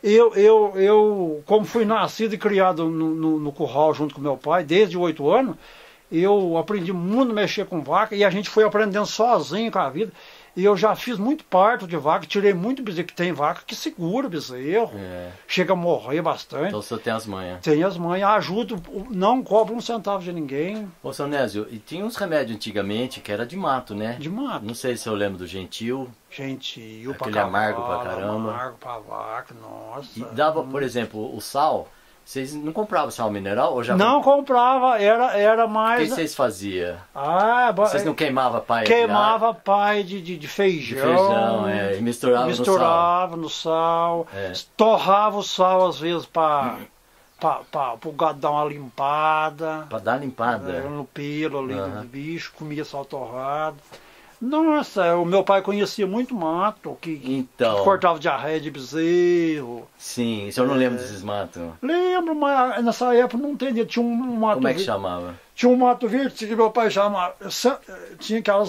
Eu como fui nascido e criado no curral junto com meu pai, desde 8 anos, eu aprendi muito a mexer com vaca e a gente foi aprendendo sozinho com a vida. E eu já fiz muito parto de vaca, tirei muito bezerro, que tem vaca que segura o bezerro, chega a morrer bastante. Então o senhor tem as manhas. Tem as manhas, ajudo, não cobro um centavo de ninguém. Ô, seu Nésio, e tinha uns remédios antigamente que era de mato, né? De mato. Não sei se eu lembro do Gentil. Gentil, aquele pra amargo pra caramba. Amargo pra vaca, nossa. E dava, por exemplo, o sal. Vocês não compravam sal mineral? Ou já não comprava, era mais... O que vocês faziam? Vocês não queimavam pai? Queimava pai de feijão. De feijão, e misturava no sal. Torrava o sal às vezes para o gado dar uma limpada. Para dar limpada? No pelo ali do bicho, comia sal torrado. Nossa, o meu pai conhecia muito mato, que cortava diarreia de bezerro. Sim, o senhor não lembra desses matos? Lembro, mas nessa época não entendia. Tinha um mato. Como é que chamava? Tinha um mato verde que meu pai chamava. Tinha aquelas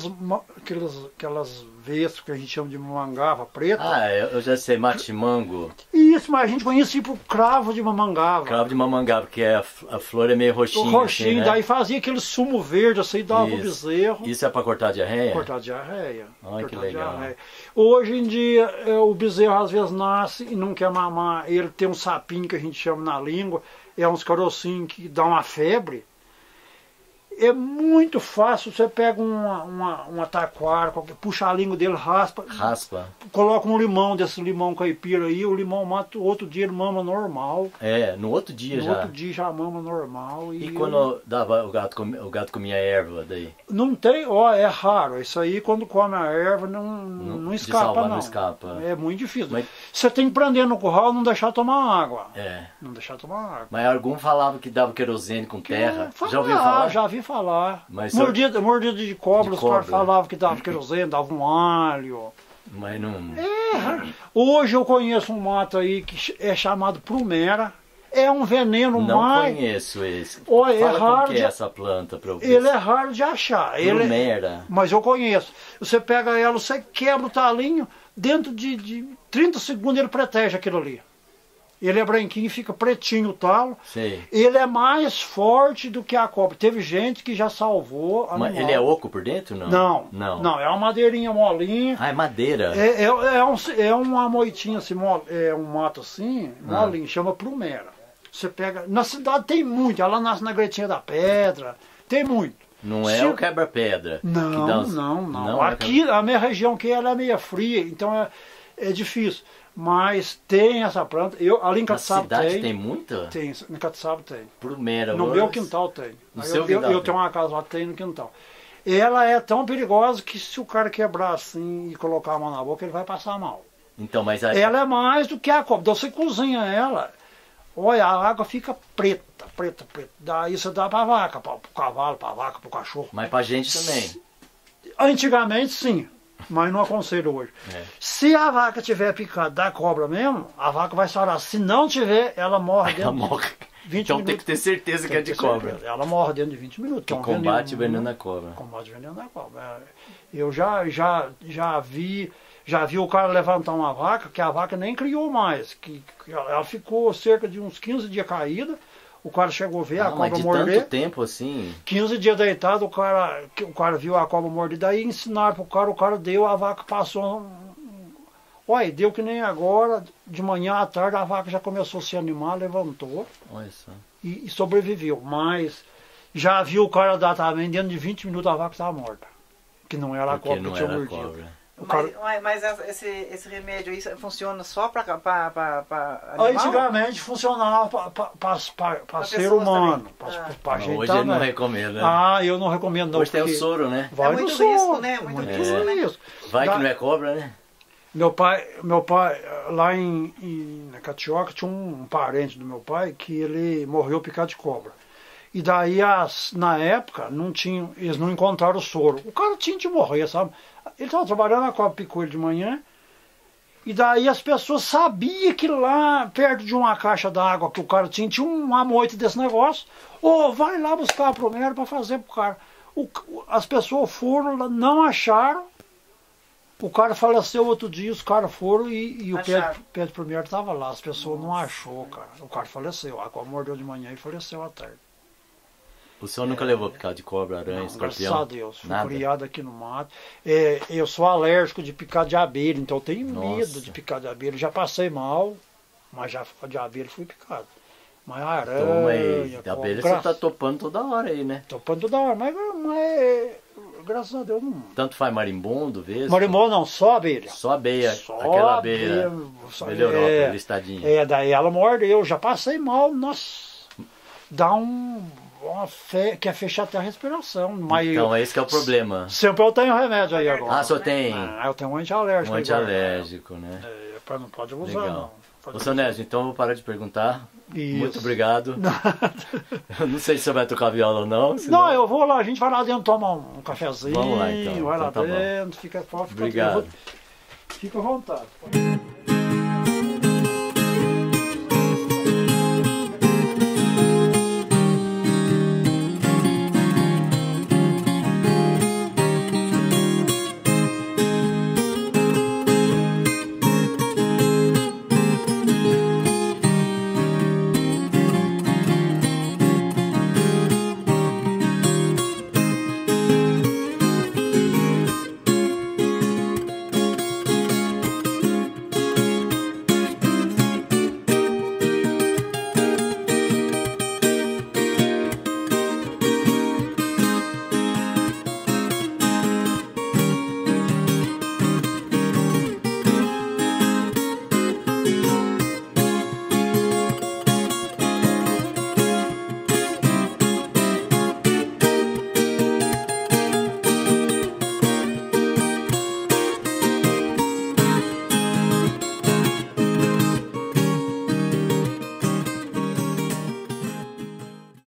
vestas que a gente chama de mamangava preta. Eu já sei, matimango. Isso, mas a gente conhecia por cravo de mamangava. Cravo de mamangava, que a flor é meio roxinha. Roxinho, assim, né? Daí fazia aquele sumo verde, assim, dava pro bezerro. Isso é para cortar diarreia? Cortar diarreia. Ai, que legal. Diarreia. Hoje em dia, o bezerro às vezes nasce e não quer mamar. Ele tem um sapinho que a gente chama na língua, é uns carocinhos que dá uma febre. É muito fácil, você pega uma taquara, puxa a língua dele, raspa, coloca um limão, desse limão caipira aí, o limão mata, outro dia ele mama normal. No outro dia já? No outro dia já mama normal. E quando dava, o gato comia erva daí? Não tem, é raro, isso aí quando come a erva não escapa não. Não escapa. É muito difícil. Mas você tem que prender no curral e não deixar tomar água. Não deixar tomar água. Mas algum falava que dava querosene com terra, já ouviu falar? Já vi falar. Mas mordida de cobra, os caras falavam que dava querosene, dava um alho. Mas não... Hoje eu conheço um mato aí que é chamado prumera. É um veneno não mais... Não conheço esse. Olha, é raro como que é essa planta pra eu ver. Ele é raro de achar. Prumera. Mas eu conheço. Você pega ela, você quebra o talinho, dentro de 30 segundos ele protege aquilo ali. Ele é branquinho, fica pretinho o talo. Sei. Ele é mais forte do que a cobra. Teve gente que já salvou. Mas ele é oco por dentro, não? Não, é uma madeirinha molinha. Ah, é madeira? É uma moitinha assim, é um mato assim, molinho, chama prumera. Você pega. Na cidade tem muito, ela nasce na Gretinha da Pedra, tem muito. Não é o quebra-pedra? Não. Aqui, a minha região aqui ela é meio fria, então é difícil. Mas tem essa planta. Ali em Catiçaba tem. Na cidade tem muita? Tem, em Catiçaba tem. Prumera. No meu quintal tem. Eu tenho uma casa lá, tem no quintal. Ela é tão perigosa que se o cara quebrar assim e colocar a mão na boca, ele vai passar mal. Então, mas ela é mais do que a cobra. Então você cozinha ela, olha, a água fica preta. Daí você dá pra vaca, pro cavalo, pra vaca, pro cachorro. Mas pra gente também? Antigamente sim. Mas não aconselho hoje. Se a vaca tiver picado da cobra mesmo, a vaca vai sarar. Se não tiver, ela morre dentro de 20 minutos. Então tem que ter certeza que é de cobra. Ela morre dentro de 20 minutos. Que combate o veneno da cobra. Combate o veneno da cobra. Eu já vi o cara levantar uma vaca, que a vaca nem criou mais. Que ela ficou cerca de uns 15 dias caída. O cara chegou a ver a cobra morder. Tanto tempo assim? 15 dias deitado, o cara viu a cobra morder. Daí ensinaram pro cara deu, a vaca passou. Olha, deu que nem agora, de manhã à tarde, a vaca já começou a se animar, levantou. Olha só. E sobreviveu. Mas já viu o cara dar também, dentro de 20 minutos a vaca estava morta. Que não era a cobra que tinha mordido. Mas esse remédio aí funciona só para animal? Antigamente funcionava para ser humano. Pra gente hoje também. Não recomendo. Eu não recomendo não. Hoje tem o soro, né? Vai muito no risco, soro. né? Muito risco. Vai que não é cobra, né? Meu pai lá na Catioca, tinha um parente do meu pai que ele morreu picado de cobra. E daí, na época, eles não encontraram o soro. O cara tinha de morrer, sabe? Ele estava trabalhando, a cobra picou ele de manhã. E daí as pessoas sabiam que lá, perto de uma caixa d'água que o cara tinha uma moita desse negócio. Vai lá buscar a prumera para fazer pro cara. As pessoas foram lá, não acharam. O cara faleceu outro dia, os caras foram e o pé de prumera estava lá. As pessoas não achou, cara. O cara faleceu. A cobra mordeu de manhã e faleceu à tarde. O senhor nunca levou picado de cobra, aranha, escorpião? Graças a Deus. Fui criado aqui no mato. Eu sou alérgico de picado de abelha, então eu tenho medo de picado de abelha. Já passei mal, mas já de abelha fui picado. Mas aranha, de abelha você tá topando toda hora aí, né? Topando toda hora, mas graças a Deus não. Tanto faz marimbondo, vesgo? Marimbondo não, só abelha. Só abelha, aquela abelha Europa, listadinha. Daí ela mordeu, já passei mal, nossa. Dá quer fechar até a respiração. Mas então esse que é o problema. Sempre eu tenho remédio aí agora. O senhor tem? Eu tenho um antialérgico. Um antialérgico, né? Não pode usar. Legal. Não. Ô, seu Nésio, então eu vou parar de perguntar. Isso. Muito obrigado. Eu não sei se você vai tocar viola ou não. Senão... Não, eu vou lá, a gente vai lá dentro tomar um cafezinho. Vamos lá então. Vai lá então, dentro, fica obrigado. Fica à vontade.